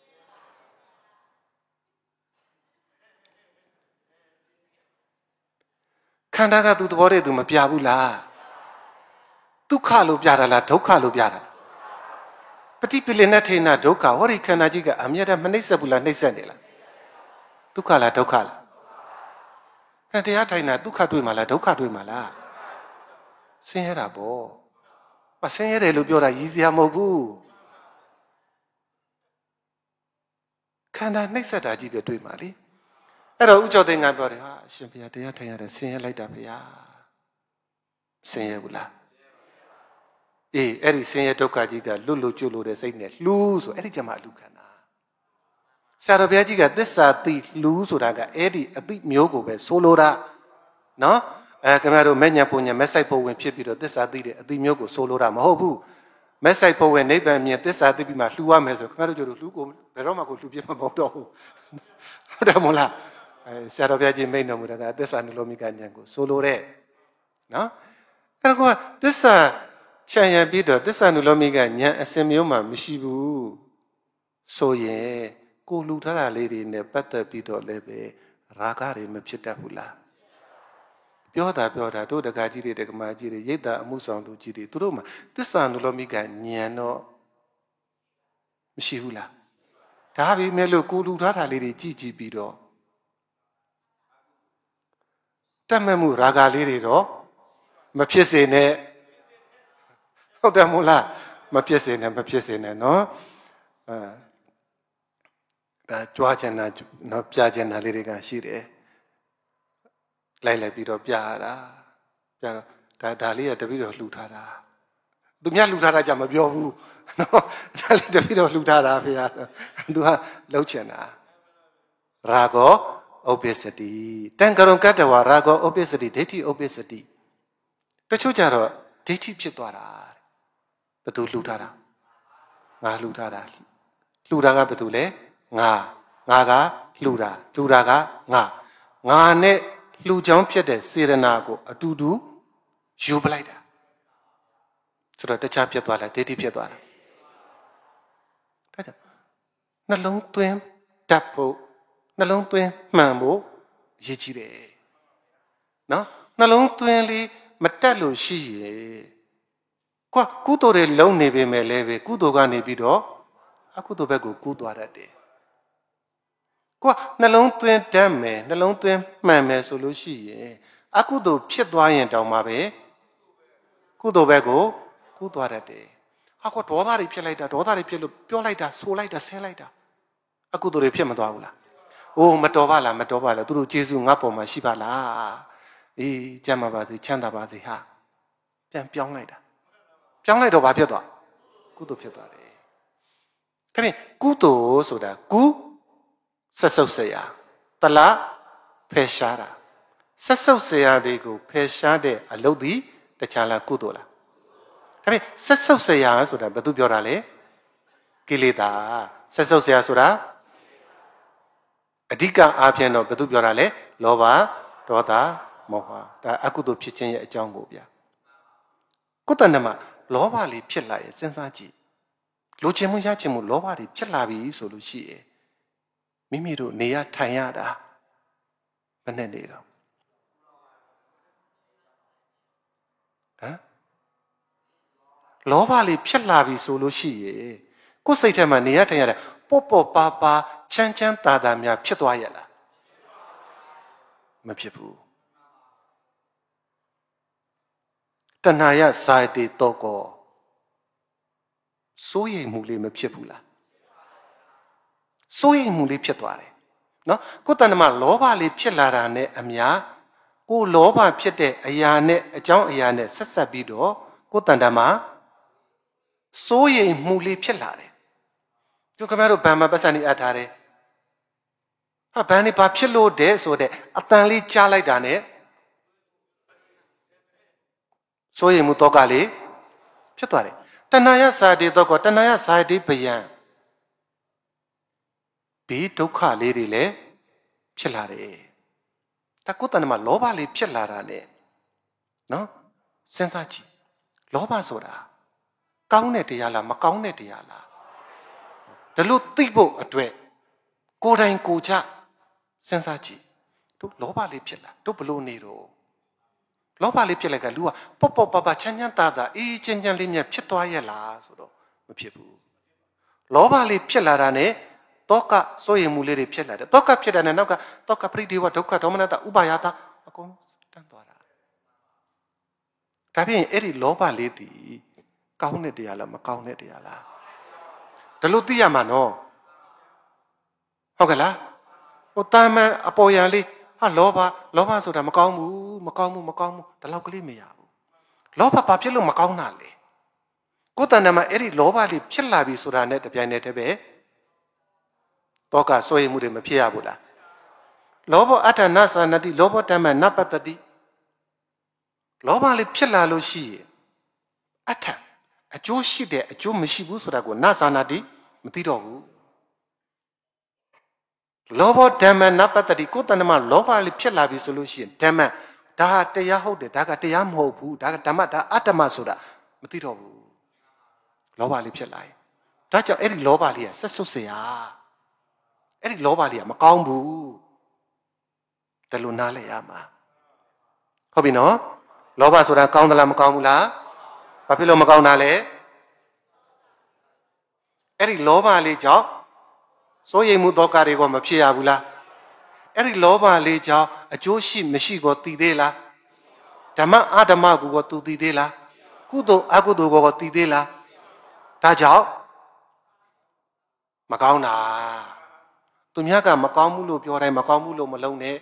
ခန္ဓာကသူသဘောတည်းသူမပြဘူးလားဒုက္ခလို့ပြတာလားဒုက္ခလို့ပြတာပฏิပိလိနဲ့ထေနဒုက္ခဟောဒီခန္ဓာကြီးကအမြဲတမ်းမနှိမ့်ဆက်ဘူးလားနှိမ့်ဆက်နေလားဒုက္ခလားဒုက္ခလားခန္ဓာတရားထိုင်တာဒုက္ခတွေ့မှာလားဒုက္ခတွေ့မှာလားဆင်းရဲတာပေါ့မဆင်းရဲတယ်လို့ပြောတာရည်စရာမဟုတ်ဘူးခန္ဓာနှိမ့်ဆက်တာကြီးပဲတွေ့မှာလေအဲ့တော့ဥကျော်သိန်းကပြောတယ်ဟာအရှင်ဘုရားတရားထိုင်ရတယ်ဆင်းရဲလိုက်တာဘုရားဆင်းရဲဘူးလားအေးအဲ့ဒီဆင်းရဲဒုက္ခကြီးကလွတ်လွတ်ကျွတ်လို့တဲ့စိတ်နဲ့လှူးဆိုအဲ့ဒီကြမှာလူခန္ဓာဆရာတော်ဘုရားကြီးကသစ္စာသိလှူးဆိုတာကအဲ့ဒီအသိမျိုးကိုပဲဆိုလိုတာနော်အဲခင်ဗျားတို့မဲ့ညာပုံညာမဲ့ဆိုင်ပုံဝင်ဖြစ်ပြီးတော့သစ္စာသိတဲ့အသိမျိုးကိုဆိုလိုတာမဟုတ်ဘူးမဲ့ဆိုင်ပုံဝင်နိဗ္ဗာန်မြင်သစ္စာသိပြီးမှလှူရမယ်ဆိုခင်ဗျားတို့ကျတော့လှူကိုဘယ်တော့မှကိုလှူပြမှာမဟုတ်တော့ဘူးဟုတ်တယ်မို့လားအဲဆရာတော်ဘုရားကြီးမိန့်တော်မူတာကသစ္စာနုလောမိကဉာဏ်ကိုဆိုလိုတဲ့နော်အဲ့တော့သစ္စာချမ်းရပြီးတော့သစ္စာနုလောမိကဉာဏ်အစင်မျိုးမှမရှိဘူးဆိုရင်ကိုလူထားတာလေးတွေနဲ့ပတ်သက်ပြီးတော့လည်းပဲရာဂတွေမဖြစ်တတ်ဘူးလားပြောတာပြောတာတို့တက္ကကြီးတွေတက္ကမကြီးတွေရိတ်တာအမှုဆောင်လူကြီးတွေသူတို့မှာသစ္စာနုလောမိကဉာဏ်တော့မရှိဘူးလားဒါပေမဲ့လို့ကိုလူထားတာလေးတွေကြည့်ကြည့်ပြီးတော့တတ်မဲ့မှုရာဂလေးတွေတော့မဖြစ်စေနဲ့ဟုတ်တယ်မို့လားမဖြစ်စေနဲ့မဖြစ်စေနဲ့နော်အဲဒါကြွားချင်တာနော်ပြချင်တာလေးတွေကရှိတယ်လိုက်လိုက်ပြီးတော့ပြရတာပြတော့ဒါဒါလေးကတပည့်တော်လှူထားတာသူများလှူထားတာကြမပြောဘူးနော်ဒါလေးတပည့်တော်လှူထားတာဖေဟာသူကလှုပ်ချင်တာရာဂောဥပ္ပစ္စတိတံကရုံကတ္တဝါရာဂောဥပ္ပစ္စတိဒိဋ္ဌိဥပ္ပစ္စတိတချို့ကြတော့ဒိဋ္ဌိဖြစ်သွားတာဘယ်သူလှူထားတာငါလှူထားတာလှူတာကဘယ်သူလဲငါငါကလှူတာလှူတာကငါငါနဲ့လှူချောင်းဖြစ်တဲ့စေရနာကိုအတူတူယူပလိုက်တာဆိုတော့တခြားဖြစ်သွားလားဒိဋ္ဌိဖြစ်သွားတာဒါကြောင့်နှလုံးသွင်းတတ်ဖို့နှလုံးသွင်းမှန်ဖို့ရည်ကြီးတယ်နော်နှလုံးသွင်းလေးမတက်လို့ရှိရဲ့ကွာကုသိုလ်တွေလုံးနေပေမဲ့လည်းပဲကုသိုလ်ကနေပြီးတော့အကုသိုလ်ဘက်ကိုကူးသွားတတ်တယ်ကွာနှလုံးသွင်းတတ်မယ်နှလုံးသွင်းမှန်မယ်ဆိုလို့ရှိရဲ့အကုသိုလ်ဖြစ်သွားရင်တောင်မှပဲကုသိုလ်ဘက်ကိုကူးသွားတတ်တယ်ဟာကွာဒေါသတွေဖြစ်လိုက်တာဒေါသတွေဖြစ်လို့ပြောလိုက်တာဆိုလိုက်တာဆဲလိုက်တာအကုသိုလ်တွေဖြစ်မသွားဘူးလားအိုးမတော်ပါလားမတော်ပါလားသူတို့ကျေးဇူးငါ့ပေါ်မှာရှိပါလားအေးကြမ်းပါပါစေချမ်းသာပါစေဟာပြန်ပြောင်းလိုက်တာပြောင်းလိုက်တော့ဘာဖြစ်သွားကုသိုလ်ဖြစ်သွားတယ်ခင်ဗျကုသိုလ်ဆိုတာကုဆက်ဆုပ်เสียတလားဖယ်ရှားတာဆက်ဆုပ်เสียတွေကိုဖယ်ရှားတဲ့အလုပ်ဒီတခြားလားကုသိုလ်လားခင်ဗျဆက်ဆုပ်เสียဆိုတာဘယ်သူပြောတာလဲကိလေသာဆက်ဆုပ်เสียဆိုတာအဓိကအားဖြင့်တော့ဘယ်သူပြောတာလဲလောဘဒေါသမောဟဒါအကုသိုလ်ဖြစ်ခြင်းရဲ့အကြောင်းကိုဗျာကိုယ်တဏ္ဍမှာလောဘလေးဖြစ်လာရင်စဉ်းစားကြည့်လိုချင်မှုရချင်မှုလောဘတွေဖြစ်လာပြီဆိုလို့ရှိရင်မိမိတို့နေရထိုင်ရတာဘယ်နဲ့နေတော့ဟမ်လောဘလေးဖြစ်လာပြီဆိုလို့ရှိရင်ကိုယ်စိတ်ထဲမှာနေရထိုင်ရတာပေါ့ပေါ့ပါပါချမ်းချမ်းသာသာများဖြစ်သွားရလားမဖြစ်ဘူးတဏှာရဇာတိတော့ကောစိုးရိမ်မှုလေးမဖြစ်ဘူးလားစိုးရိမ်မှုလေးဖြစ်သွားတယ်နော်ကိုယ်တဏ္ဍမှာလောဘလေးဖြစ်လာတာနဲ့အများကိုလောဘဖြစ်တဲ့အရာနဲ့အကြောင်းအရာနဲ့ဆက်ဆက်ပြီးတော့ကိုယ်တဏ္ဍမှာစိုးရိမ်မှုလေးဖြစ်လာတယ်သူခင်ဗျားတို့ဗန်မှာပတ်စံနေအပ်ထားတယ်ဟာဗန်နေပါဖြစ်လို့တဲ့ဆိုတဲ့အတန်လေးကြားလိုက်တာနဲ့စိုးရိမ်မှုတော့ကလေးဖြစ်သွားတယ်တဏှာရဇာတိတော့ကတဏှာရဇာတိဘယံဘေးဒုက္ခလေးတွေလည်းဖြစ်လာတယ်တကုတ္တနမှာလောဘလေးဖြစ်လာတာနဲ့နော်စဉ်းစားကြည့်လောဘဆိုတာကောင်းတဲ့တရားလားမကောင်းတဲ့တရားလားဒါလို့သိဖို့အတွက်ကိုယ်တိုင်ကိုယ်ချစဉ်းစားကြည့်တို့လောဘလေးဖြစ်လာတို့ဘလို့နေတော့လောဘလေးဖြစ်လိုက်ကလူကပေါ့ပေါ့ပါပါချမ်းချမ်းသာသာအေးချမ်းချမ်းလေးမြတ်ဖြစ်သွားရဲ့လားဆိုတော့မဖြစ်ဘူးလောဘလေးဖြစ်လာတာနဲ့တောကစိုးရိမ်မှုလေးတွေဖြစ်လာတယ်တောကဖြစ်တဲ့နဲ့နောက်ကတောကပရိဒေဝဒုက္ခဒေါမနတဥပါယတာအကုန်တန်းသွားတာဒါဖြင့်အဲ့ဒီလောဘလေးတည်ကောင်းတဲ့တရားလားမကောင်းတဲ့တရားလားဒါလို့သိရမှာနော်ဟုတ်ကဲ့လားဟိုတာမန်အပေါ်ယံလေးဟာလောဘလောဘဆိုတာမကောင်းဘူးမကောင်းဘူးမကောင်းဘူးဒါလောက်ကလေးမရဘူးလောဘဘာဖြစ်လို့မကောင်းတာလဲကိုယ်တဏ္ဍမှာအဲ့ဒီလောဘလေးဖြစ်လာပြီဆိုတာနဲ့တပြိုင်တည်းတည်းပဲတောကစိုးရိမ်မှုတွေမဖြစ်ရဘူးလားလောဘအဋ္ဌနသနတိလောဘတမ္မနပတ္တိလောဘလေးဖြစ်လာလို့ရှိရင်အဋ္ဌအကျိုးရှိတယ်အကျိုးမရှိဘူးဆိုတာကိုနသနာတိမသိတော့ဘူးလောဘဓမ္မနပတ္တိကိုယ်တဏ္ဍမှာလောဘလေးဖြစ်လာပြီဆိုလို့ရှိရင်ဓမ္မဒါဟာတရားဟုတ်တယ်ဒါကတရားမဟုတ်ဘူးဒါကဓမ္မဒါအတ္တမဆိုတာမသိတော့ဘူးလောဘလေးဖြစ်လာရင်ဒါကြောင့်အဲ့ဒီလောဘလေးကဆက်ဆုပ်เสียအဲ့ဒီလောဘလေးကမကောင်းဘူးဒါလို့နားလည်ရမှာဟုတ်ပြီနော်လောဘဆိုတာကောင်းသလားမကောင်းဘူးလားဘာဖြစ်လို့မကောင်းတာလဲအဲ့ဒီလောဘလေးကြောင့်စိုးရိမ်မှုဒုက္ခတွေကမဖြစ်ရဘူးလားအဲ့ဒီလောဘလေးကြောင့်အကျိုးရှိမရှိကိုသိသေးလားဓမ္မအဓမ္မကိုကိုသူသိသေးလားကုသိုလ်အကုသိုလ်ကိုကိုသိသေးလားဒါကြောင့်မကောင်းတာသူများကမကောင်းဘူးလို့ပြောတိုင်းမကောင်းဘူးလို့မလုံးနဲ့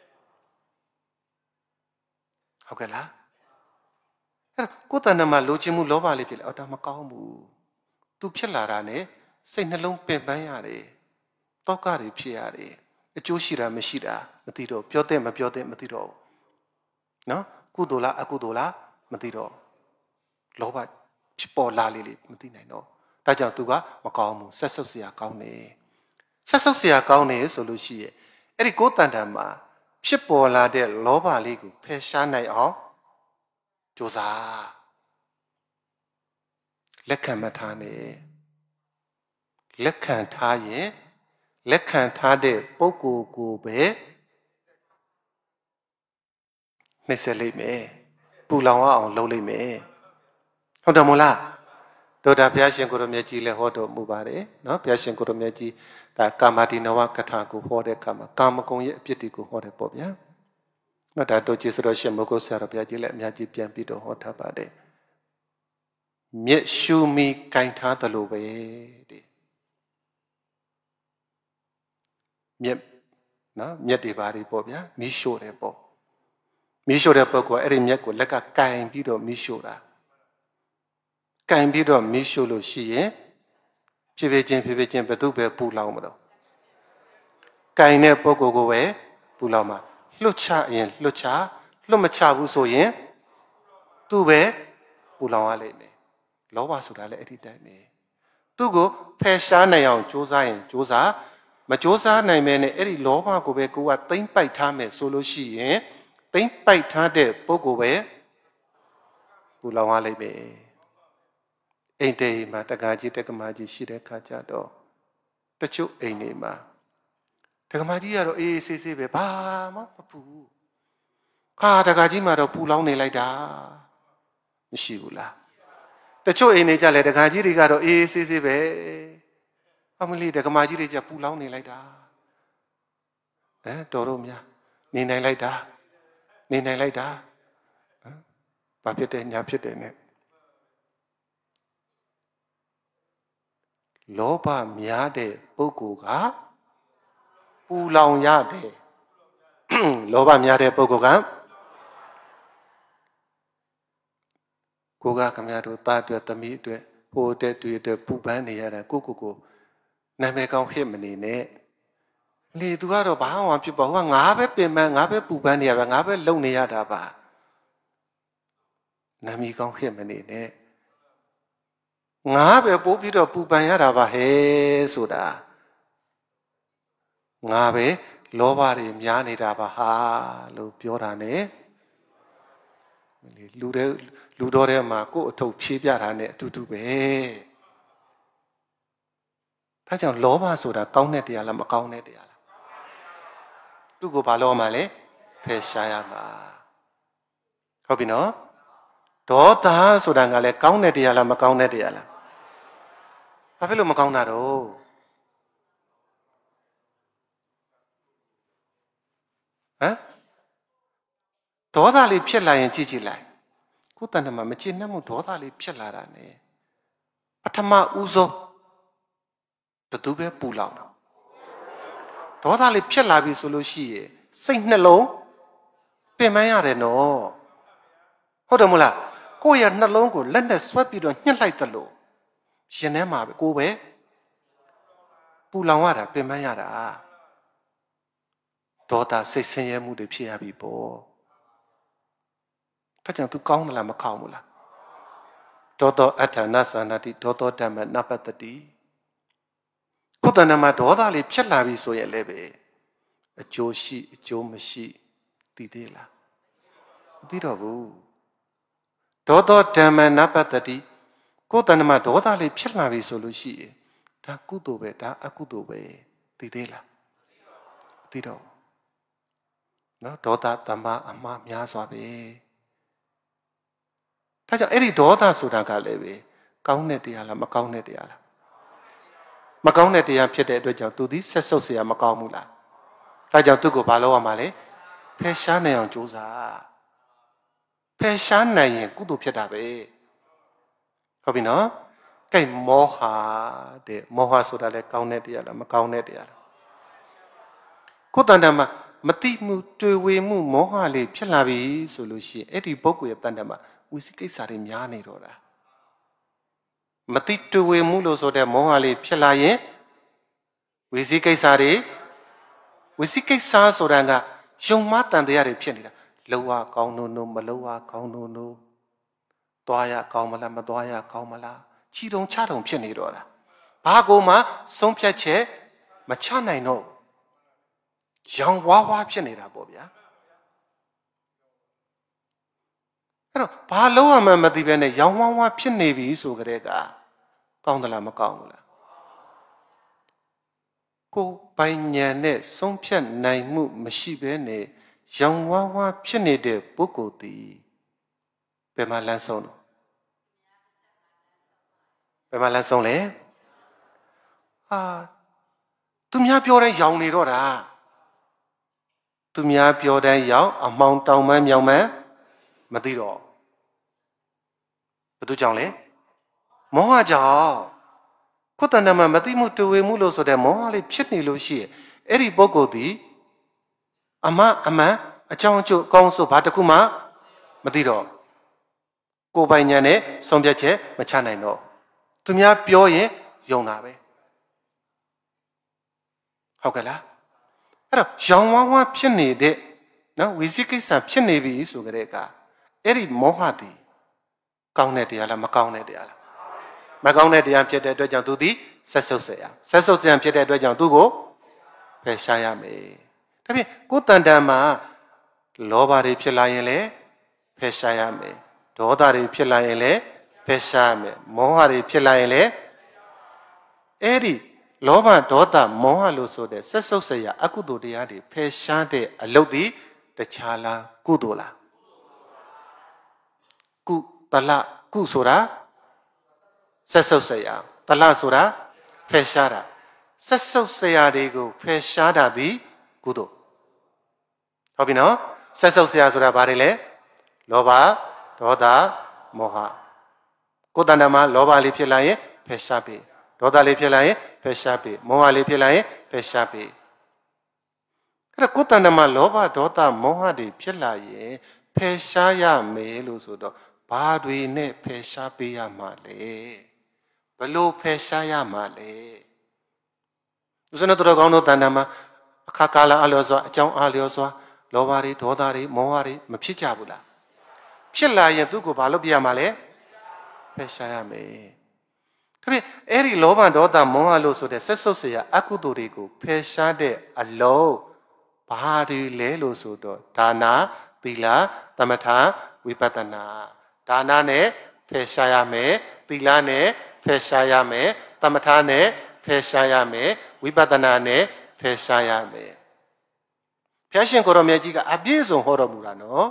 ဟုတ်ကဲ့လားအဲ့ကိုယ်တဏ္ဍမှာလိုချင်မှုလောဘလေးဖြစ်လေအော်ဒါမကောင်းဘူးသူဖြစ်လာတာ ਨੇ စိတ်နှလုံးပင်ပန်းရတယ်တောကတွေဖြစ်ရတယ်အကျိုးရှိတာမရှိတာမသိတော့ပြောတဲ့မပြောတဲ့မသိတော့နော်ကုသိုလ်လားအကုသိုလ်လားမသိတော့လောဘဖြစ်ပေါ်လာလေလေမသိနိုင်တော့ဒါကြောင့်သူကမကောင်းဘူးဆက်ဆုပ်เสียကောင်းတယ်ဆက်ဆုပ်เสียကောင်းတယ်ဆိုလို့ရှိရဲ့အဲ့ဒီကိုယ်တန်တန်မှာဖြစ်ပေါ်လာတဲ့လောဘလေးကိုဖယ်ရှားနိုင်အောင်ကြိုးစားလက်ခံမထားနဲ့လက်ခံထားရင်လက်ခံထားတဲ့ပုဂ္ဂိုလ်ကိုပဲနှိမ့်ဆက်လိုက်မယ်ပူလောင်အောင်လုပ်လိုက်မယ်ဟုတ်တယ်မို့လားတို့ဒါဘုရားရှင်ကိုရမြတ်ကြီးလည်းဟောတော်မူပါတယ်နော်ဘုရားရှင်ကိုရမြတ်ကြီးဒါကာမတိနဝကထာကိုဟောတဲ့အခါမှာကာမဂုဏ်ရဲ့အပြစ်တွေကိုဟောတယ်ပေါ့ဗျာနော်ဒါတို့ကျေးဇူးတော်ရှင်မဂုတ်ဆရာတော်ဘုရားကြီးလည်းအများကြီးပြန်ပြီးတော့ဟောထားပါတယ်မျက်ရှုမီကင်ထားတယ်လို့ပဲတဲ့မျက်နော်မျက်တွေပါတွေပေါ့ဗျာမီးရှို့တယ်ပေါ့မီးရှို့တဲ့ပုဂ္ဂိုလ်အဲ့ဒီမျက်ကိုလက်ကကင်ပြီးတော့မီးရှို့တာကင်ပြီးတော့မီးရှို့လို့ရှိရင်ဖြည်းဖြည်းချင်းဖြည်းဖြည်းချင်းဘယ်သူပဲပူလောင်မလို့ကင်တဲ့ပုဂ္ဂိုလ်ကိုပဲပူလောင်မှာလွတ်ချရင်လွတ်ချလွတ်မချဘူးဆိုရင်သူ့ပဲပူလောင်ရလိမ့်မယ်လောဘဆိုတာလည်းအဲ့ဒီတိုင်းပဲသူကိုဖယ်ရှားနိုင်အောင်ကြိုးစားရင်ကြိုးစားမကြိုးစားနိုင်မဲနဲ့အဲ့ဒီလောဘကိုပဲကိုကသိမ့်ပိုက်ထားမယ်ဆိုလို့ရှိရင်သိမ့်ပိုက်ထားတဲ့ပုဂ္ဂိုလ်ပဲပူလောင်ရလိမ့်မယ်အိမ်တေးမှာတက္ကကြီးတက္ကမကြီးရှိတဲ့ခါကြတော့တချို့အိမ်တွေမှာတက္ကမကြီးကတော့အေးအေးဆေးဆေးပဲဘာမှမပူခါတက္ကကြီးမှာတော့ပူလောင်နေလိုက်တာမရှိဘူးလားတချို့အိမ်တွေကြလဲတက္ကကြီးတွေကတော့အေးအေးဆေးဆေးပဲအမလီတက္ကမကြီးတွေကြပူလောင်နေလိုက်တာအဲတော်တော့များနေနိုင်လိုက်တာနေနိုင်လိုက်တာဘာဖြစ်တယ်ညာဖြစ်တယ်နဲ့လောဘများတဲ့ပုဂ္ဂိုလ်ကပူလောင်ရတယ်လောဘများတဲ့ပုဂ္ဂိုလ်ကကိုကခမရတို့သားအတွက်သမီးအတွက်ဟိုတဲ့တွေ့အတွက်ပူပန်းနေရတာကိုကိုကိုနာမည်ကောင်းဟစ်မနေနဲ့လေသူကတော့ဘာမှမဖြစ်ပါဘူးငါပဲပင်ပန်းငါပဲပူပန်းနေရပါငါပဲလုံနေရတာပါနာမည်ကောင်းဟစ်မနေနဲ့ငါပဲပိုးပြီးတော့ပူပန်ရတာပါဟဲ့ဆိုတာငါပဲလောဘတွေများနေတာပါဟာလို့ပြောတာ ਨੇ လူတဲ့လူတော်ထဲမှာကိုယ့်အထုပ်ဖြေးပြတာ ਨੇ အတူတူပဲဒါကြောင့်လောဘဆိုတာကောင်းတဲ့တရားလားမကောင်းတဲ့တရားလားသူ့ကိုဘာလို့မှလဲဖယ်ရှားရမှာဟုတ်ပြီနော်ဒေါသဆိုတာကလည်းကောင်းတဲ့တရားလားမကောင်းတဲ့တရားလားဘာဖြစ်လို့မကောင်းတာတော့ဟမ်ဒေါသလေးဖြစ်လာရင်ကြည့်ကြည့်လိုက်ကိုယ်တဏ္ဍမှာမကျေနပ်မှုဒေါသလေးဖြစ်လာတာ ਨੇ ပထမဦးဆုံးဘသူပဲပူလောင်တော့ဒေါသလေးဖြစ်လာပြီဆိုလို့ရှိရင်စိတ်နှလုံးပင်ပန်းရတယ်နော်ဟုတ်တယ်မို့လားကိုယ့်ရဲ့နှလုံးကိုလက်နဲ့ဆွဲပြီးတော့ညှစ်လိုက်တယ်လို့ရှင်ထဲမှာပဲကိုယ်ပဲပူလောင်ရတာပင်ပန်းရတာဒေါသစိတ်ဆင်းရဲမှုတွေဖြစ်ရပြီပေါ့ဒါကြောင့် तू ကောင်းမလားမကောင်းဘူးလားဒေါသောအဋ္ဌာနသနာတိဒေါသောဓမ္မနပတ္တိကိုယ်တဏ္ဍမှာဒေါသလေးဖြစ်လာပြီဆိုရင်လည်းပဲအကျိုးရှိအကျိုးမရှိသိသေးလားမသိတော့ဘူးဒေါသောဓမ္မနပတ္တိကိုယ်တဏ္ဍမှာဒေါသလေးဖြစ်လာပြီဆိုလို့ရှိရင်ဒါကုသိုလ်ပဲဒါအကုသိုလ်ပဲသိသေးလားမသိတော့နော်ဒေါသတမ္မာအမှားများစွာပဲဒါကြောင့်အဲ့ဒီဒေါသဆိုတာကလည်းပဲကောင်းတဲ့တရားလားမကောင်းတဲ့တရားလားမကောင်းတဲ့တရားဖြစ်တဲ့အတွက်ကြောင့်သူသည်ဆက်ဆုပ်เสียမကောင်းဘူးလားဒါကြောင့်သူ့ကိုဘာလုပ်ရမှာလဲဖယ်ရှားနိုင်အောင်ကြိုးစားဖယ်ရှားနိုင်ရင်ကုသိုလ်ဖြစ်တာပဲဟုတ်ပြီနော်ကဲမောဟတဲ့မောဟဆိုတာလည်းကောင်းတဲ့တရားလားမကောင်းတဲ့တရားလားကိုယ်တဏ္ဍာမှာမတိမှုတွေ့ဝေမှုမောဟလေးဖြစ်လာပြီဆိုလို့ရှိရင်အဲ့ဒီပုဂ္ဂိုလ်ရဲ့တဏ္ဍာမှာဝိသိကိစ္စတွေများနေတော့တာမတိတွေ့ဝေမှုလို့ဆိုတဲ့မောဟလေးဖြစ်လာရင်ဝိသိကိစ္စတွေဝိသိကိစ္စဆိုတာကယုံမှားတန်တရားတွေဖြစ်နေတာလောကကောင်းနို့နို့မလောကကောင်းနို့နို့သွားရကောင်းမလားမသွားရကောင်းမလားချီတုံချတုံဖြစ်နေတော့တာဘာကိုမှဆုံးဖြတ်ချက်မချနိုင်တော့ရောင်ဝါးဝါးဖြစ်နေတာပေါ့ဗျာအဲ့တော့ဘာလုံးဝမှမသိပဲနဲ့ရောင်ဝါးဝါးဖြစ်နေပြီဆိုကြတဲ့ကကောင်းသလားမကောင်းဘူးလားကိုယ်ပိုင်ဉာဏ်နဲ့ဆုံးဖြတ်နိုင်မှုမရှိဘဲနဲ့ရောင်ဝါးဝါးဖြစ်နေတဲ့ပုဂ္ဂိုလ်သည်ဘယ်မှာလမ်းဆုံးတော့ဘယ်မှာလမ်းဆုံးလဲဟာသူများပြောတဲ့ရောင်နေတော့တာသူများပြောတဲ့ရောင်အမောင်တောင်ပန်းမြောင်ပန်းမသိတော့ဘယ်သူကြောင့်လဲမောဟကြောင့်ကိုယ်တဏ္ဍာမှာမသိမှုတွေ့ဝေမှုလို့ဆိုတဲ့မောဟလေးဖြစ်နေလို့ရှိရင်အဲ့ဒီပုဂ္ဂိုလ်ဒီအမအမှန်အကြောင်းအကျိုးအကောင်းဆိုဘာတစ်ခုမှမသိတော့ကိုယ်ပိုင်ဉာဏ်နဲ့ဆုံးဖြတ်ချက်မချနိုင်တော့သူများပြောရင်ယုံတာပဲဟုတ်ကဲ့လားအဲ့တော့ရောင်ဝါးဝါးဖြစ်နေတဲ့နော်ဝိသိကိစ္စဖြစ်နေပြီဆိုကြတဲ့ကအဲ့ဒီမောဟတည်ကောင်းတဲ့တရားလားမကောင်းတဲ့တရားလားမကောင်းတဲ့တရားဖြစ်တဲ့အတွက်ကြောင့်သူသည်ဆက်ဆုပ်เสียဆက်ဆုပ်เสียဖြစ်တဲ့အတွက်ကြောင့်သူကိုဖယ်ရှားရမယ်ဒါဖြင့်ကိုယ်တန်တန်မှာလောဘတွေဖြစ်လာရင်လည်းဖယ်ရှားရမယ်ဒေါသတွေဖြစ်လာရင်လည်းဖယ်ရှားရမယ်မောဟတွေဖြစ်လာရင်လည်းအဲ့ဒီလောဘဒေါသမောဟလို့ဆိုတဲ့ဆက်ဆုပ်เสียအကုသိုလ်တရားတွေဖယ်ရှားတဲ့အလုပ်ဒီတခြားလားကုသိုလ်လားကုတလကုဆိုတာဆက်ဆုပ်เสียတလဆိုတာဖယ်ရှားတာဆက်ဆုပ်เสียတွေကိုဖယ်ရှားတာဒီကုသိုလ်ဟုတ်ပြီနော်ဆက်ဆုပ်เสียဆိုတာဘာတွေလဲလောဘဒေါသမောဟကိုယ်တဏ္ဍာမှာလောဘလေးဖြစ်လာရင်ဖယ်ရှားပြီဒေါသလေးဖြစ်လာရင်ဖယ်ရှားပြီမောဟလေးဖြစ်လာရင်ဖယ်ရှားပြီအဲ့ဒါကိုယ်တဏ္ဍာမှာလောဘဒေါသမောဟတွေဖြစ်လာရင်ဖယ်ရှားရမယ်လို့ဆိုတော့ဘာတွေနဲ့ဖယ်ရှားပေးရမှာလဲဘလို့ဖယ်ရှားရမှာလဲဦးဇင်းတို့တော်ကောင်းတို့တဏ္ဍာမှာအခါကာလအလျော်စွာအကြောင်းအလျော်စွာလောဘတွေဒေါသတွေမောဟတွေမဖြစ်ကြဘူးလားဖြစ်လာရင်သူ့ကိုဘာလုပ်ပြရမှာလဲဖယ်ရှားရမယ်ဒါဖြင့်အဲ့ဒီလောဘဒေါသမောဟလို့ဆိုတဲ့ဆက်ဆုပ်เสียအကုသိုလ်တွေကိုဖယ်ရှားတဲ့အလုံးဘာတွေလဲလို့ဆိုတော့ဒါနာသီလသမထဝိပဿနာဒါနနဲ့ဖယ်ရှားရမယ်သီလနဲ့ဖယ်ရှားရမယ်သမထနဲ့ဖယ်ရှားရမယ်ဝိပဿနာနဲ့ဖယ်ရှားရမယ်ဘုရားရှင်ကိုရောမြတ်ကြီးကအပြည့်စုံဟောတော်မူတာနော်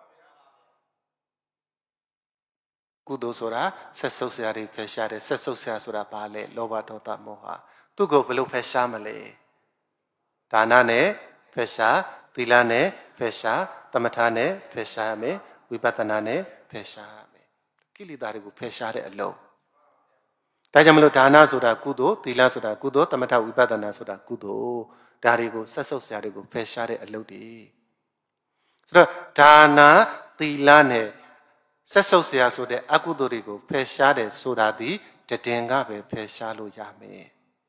ကုသိုလ်ဆိုတာဆက်ဆုပ်စရာတွေဖယ်ရှားတယ်ဆက်ဆုပ်စရာဆိုတာဘာလဲလောဘဒေါသမောဟသူ့ကိုဘယ်လိုဖယ်ရှားမလဲဒါနနဲ့ဖယ်ရှားသီလနဲ့ဖယ်ရှားသမထနဲ့ဖယ်ရှားရမယ်ဝိပဿနာနဲ့ဖယ်ရှားရမယ်ကိလေသာတွေကိုဖယ်ရှားတဲ့အလုံးဒါကြောင့်မလို့ဒါနဆိုတာကုသိုလ်သီလဆိုတာကုသိုလ်သမထဝိပဿနာဆိုတာကုသိုလ်ဒါတွေကိုဆက်ဆုပ်စရာတွေကိုဖယ်ရှားတဲ့အလုပ်တွေဆိုတော့ဒါနသီလနဲ့ဆက်ဆုပ်เสียဆိုတဲ့အကုသိုလ်တွေကိုဖယ်ရှားတယ်ဆိုတာဒီတည်င်ကပဲဖယ်ရှားလို့ရမယ်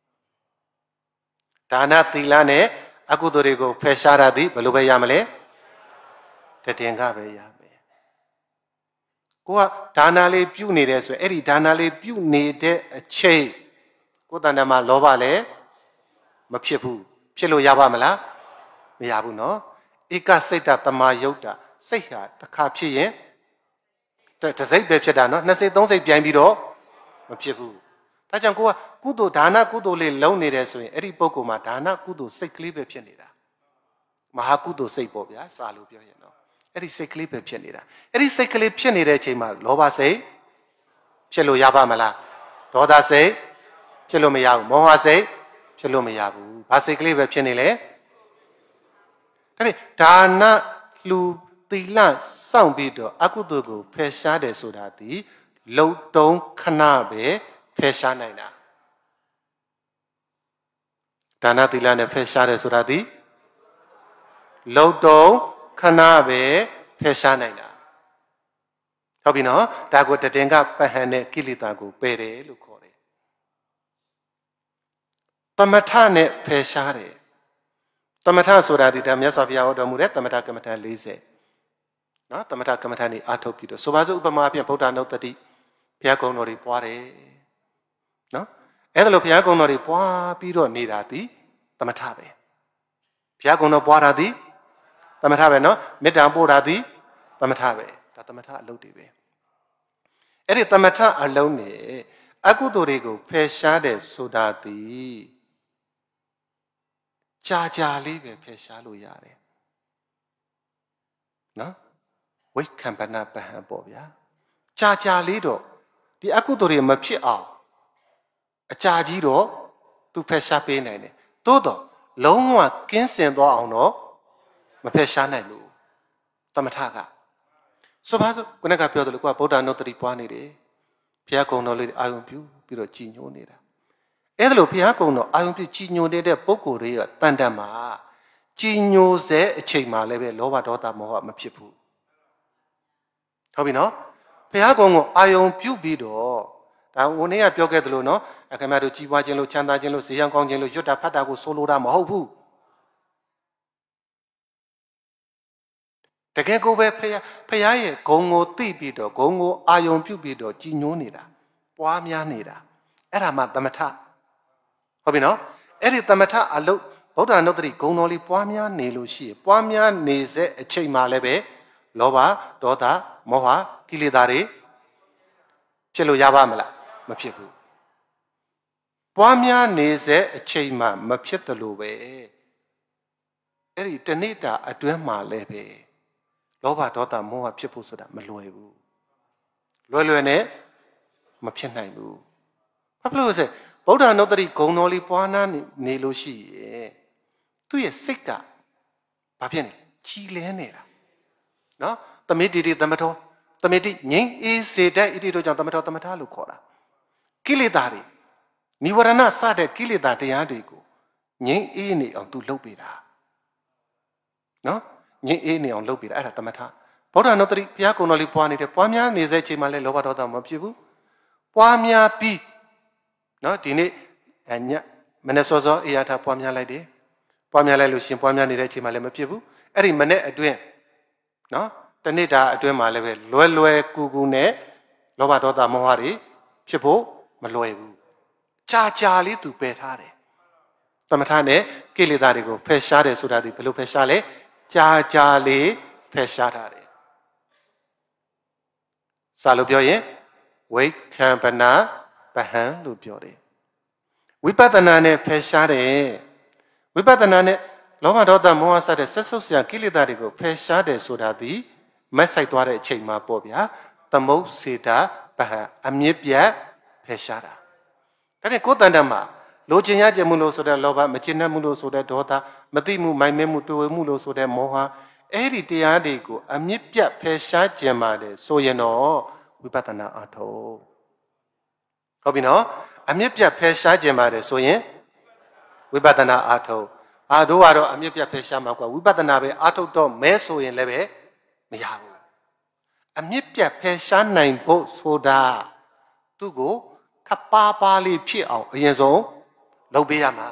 ဒါနသီလနဲ့အကုသိုလ်တွေကိုဖယ်ရှားတာဒီဘယ်လိုပဲရမလဲတည်င်ကပဲရမယ်ကိုကဒါနလေးပြုနေတယ်ဆိုရင်အဲ့ဒီဒါနလေးပြုနေတဲ့အချိန်ကိုယ်တဏ္ဍာမှာလောဘလည်းမဖြစ်ဘူးဖြစ်လို့ရပါမလားမရဘူးနော်ဧကစိတ်တတမာယုတ်တာစိတ်ဟာတစ်ခါဖြစ်ရင်တစိတ်ပဲဖြစ်တာနော်နှစ်စိတ်သုံးစိတ်ပြိုင်ပြီးတော့မဖြစ်ဘူးဒါကြောင့်ကိုကကုသိုလ်ဒါနကုသိုလ်လေးလုံးနေတယ်ဆိုရင်အဲ့ဒီပုဂ္ဂိုလ်မှာဒါနကုသိုလ်စိတ်ကလေးပဲဖြစ်နေတာမဟာကုသိုလ်စိတ်ပေါ့ဗျာစာလို့ပြောရင်တော့အဲ့ဒီစိတ်ကလေးပဲဖြစ်နေတာအဲ့ဒီစိတ်ကလေးဖြစ်နေတဲ့အချိန်မှာလောဘစိတ်ဖြစ်လို့ရပါမလားဒေါသစိတ်ဖြစ်လို့မရဘူးမောဟစိတ်ဖြစ်လို့မရဘူးဘာစိတ်ကလေးပဲဖြစ်နေလဲဒါဖြင့်ဒါနလူသီလစောင့်ပြီးတော့အကုသိုလ်ကိုဖယ်ရှားတယ်ဆိုတာဒီလုံတုံးခဏပဲဖယ်ရှားနိုင်တာဒါနသီလနဲ့ဖယ်ရှားတယ်ဆိုတာဒီလုံတုံးခဏပဲဖယ်ရှားနိုင်တာဟုတ်ပြီနော်ဒါကိုတည်င်္ဂပဟန်တဲ့ကိလေသာကိုပယ်တယ်လို့ခေါ်တယ်သမထနဲ့ဖယ်ရှားတယ်သမထဆိုတာဒီဒါမြတ်စွာဘုရားဟောတော်မူတဲ့သမထကမ္မဋ္ဌာန်း၄၀နော်သမထကမ္မဋ္ဌာန်းนี่အားထုတ်ပြီးတော့ဆိုပါစို့ဥပမာအပြင်ဗုဒ္ဓနုတ္တိဘုရားကုံတော်တွေပွားတယ်နော်အဲ့ဒါလို့ဘုရားကုံတော်တွေပွားပြီးတော့နေတာဒီသမထပဲဘုရားကုံတော်ပွားတာဒီသမထပဲနော်မေတ္တာပို့တာဒီသမထပဲဒါသမထအလုပ်တွေပဲအဲ့ဒီသမထအလုံးနဲ့အကုသိုလ်တွေကိုဖယ်ရှားတယ်ဆိုတာဒီကြာကြာလေးပဲဖယ်ရှားလို့ရတယ်နော်ဝိက္ခံပနာပဟံပေါ့ဗျာကြာကြာလေးတော့ဒီအကုသိုလ်တွေမဖြစ်အောင်အကြာကြီးတော့သူဖယ်ရှားပေးနိုင်တယ်သို့တော့လုံးဝကင်းစင်သွားအောင်တော့မဖယ်ရှားနိုင်ဘူးသမထကဆိုပါစို့ခုနကပြောသလိုကိုကဗုဒ္ဓနုတ္တိပွားနေတယ်ဘုရားကုံတော်လေးအာယုံပြုပြီးတော့ကြည်ညိုနေတာအဲ့ဒါလို့ဘုရားကုံတော်အာယုံပြုကြည်ညိုနေတဲ့ပုဂ္ဂိုလ်တွေကတန်တန်မှာကြည်ညိုစေအချိန်မှာလည်းပဲလောဘဒေါသမောဟမဖြစ်ဘူးဟုတ်ပြီနော်ဘုရားကုံကိုအာယုံပြုပြီးတော့ဒါဟိုနေ့ကပြောခဲ့သလိုနော်ခင်ဗျားတို့ကြီးပွားခြင်းလို့ချမ်းသာခြင်းလို့ဇေယျကောင်းခြင်းလို့ရွတ်တာဖတ်တာကိုဆိုလိုတာမဟုတ်ဘူးတကယ်ကိုပဲဖះဖះရဲ့ဂုံကိုသိပြီးတော့ဂုံကိုအာယုံပြုပြီးတော့ကြည်ညိုနေတာပွားများနေတာအဲ့ဒါမှသမထဟုတ်ပြီနော်အဲ့ဒီသမထအလုပ်ဗုဒ္ဓနုတ္တိဂုဏ်တော်လေးပွားများနေလို့ရှိရင်ပွားများနေစေအချိန်မှလည်းပဲလောဘဒေါသမောဟကိလေသာတွေဖြစ်လို့ရပါမလားမဖြစ်ဘူးပွားများနေစေအချိန်မှမဖြစ်တယ်လို့ပဲအဲ့ဒီတဏိတာအတွင်းမှာလည်းပဲလောဘဒေါသမောဟဖြစ်ဖို့ဆိုတာမလွယ်ဘူးလွယ်လွယ်နဲ့မဖြစ်နိုင်ဘူးဘာဖြစ်လို့လဲဗုဒ္ဓနုတ္တိဂုဏ်တော်လေးပွားနာနေလို့ရှိရင်သူ့ရဲ့စိတ်ကဘာဖြစ်နေကြီးလဲနေတာနော်သမိတိတိသမထောသမိတိငြိမ်းအေးစေတဲ့ဣတိတို့ကြောင့်သမထောသမထလို့ခေါ်တာကိလေသာတွေនិဝရဏစတဲ့ကိလေသာတရားတွေကိုငြိမ်းအေးနေအောင်သူလုပ်ပေးတာနော်ငြိမ်းအေးနေအောင်လုပ်ပေးတာအဲ့ဒါသမထဗုဒ္ဓနုတ္တိဘုရားကုံတော်လေးပွားနေတယ်ပွားများနေစေချိန်မှလည်းလောဘဒေါသမဖြစ်ဘူးပွားများပြီးနော်ဒီနေ့အညမနေ့စောစောအေရထားပွားများလိုက်တယ်ပွားများလိုက်လို့ရှင်ပွားများနေတဲ့အချိန်မှလည်းမဖြစ်ဘူးအဲ့ဒီမနေ့အတွင်းနော်တနေ့တာအတွင်းမှာလည်းပဲလွယ်လွယ်ကူကူနဲ့လောဘဒေါသမောဟတွေဖြစ်ဖို့မလွယ်ဘူးကြာကြာလေးသူပယ်ထားတယ်သမထနဲ့ကိလေသာတွေကိုဖယ်ရှားတယ်ဆိုတာဒီဘယ်လိုဖယ်ရှားလဲကြာကြာလေးဖယ်ရှားထားတယ်စာလို့ပြောရင်ဝိခံပနာပဟံလို့ပြောတယ်ဝိပဿနာနဲ့ဖယ်ရှားတယ်ဝိပဿနာနဲ့လောဘဒေါသမောဟစတဲ့ဆက်ဆုပ်စရာကိလေသာတွေကိုဖယ်ရှားတယ်ဆိုတာဒီမက်ဆိုင်သွားတဲ့အချိန်မှာပေါ့ဗျာသမုတ်စေတာပဟံအမြင့်ပြတ်ဖယ်ရှားတာဒါနဲ့ကိုယ်တန်တမှာလိုချင်ရကြမှုလို့ဆိုတဲ့လောဘမကျင်တတ်မှုလို့ဆိုတဲ့ဒေါသမသိမှုမိုင်မဲမှုတွေ့ဝမှုလို့ဆိုတဲ့မောဟအဲ့ဒီတရားတွေကိုအမြင့်ပြတ်ဖယ်ရှားခြင်းပါတယ်ဆိုရင်တော့ဝိပဿနာအားထုတ်ဟုတ်ပြီနော်အမြင့်ပြတ်ဖယ်ရှားခြင်းပါတယ်ဆိုရင်ဝိပဿနာအားထုတ်အာတို့ကတော့အမြင့်ပြတ်ဖယ်ရှားမှာကွာဝိပဿနာပဲအားထုတ်တော့မဲဆိုရင်လည်းပဲမရဘူးအမြင့်ပြတ်ဖယ်ရှားနိုင်ဖို့ဆိုတာသူ့ကိုခပါပါလေးဖြစ်အောင်အရင်ဆုံးလုပ်ပေးရမှာ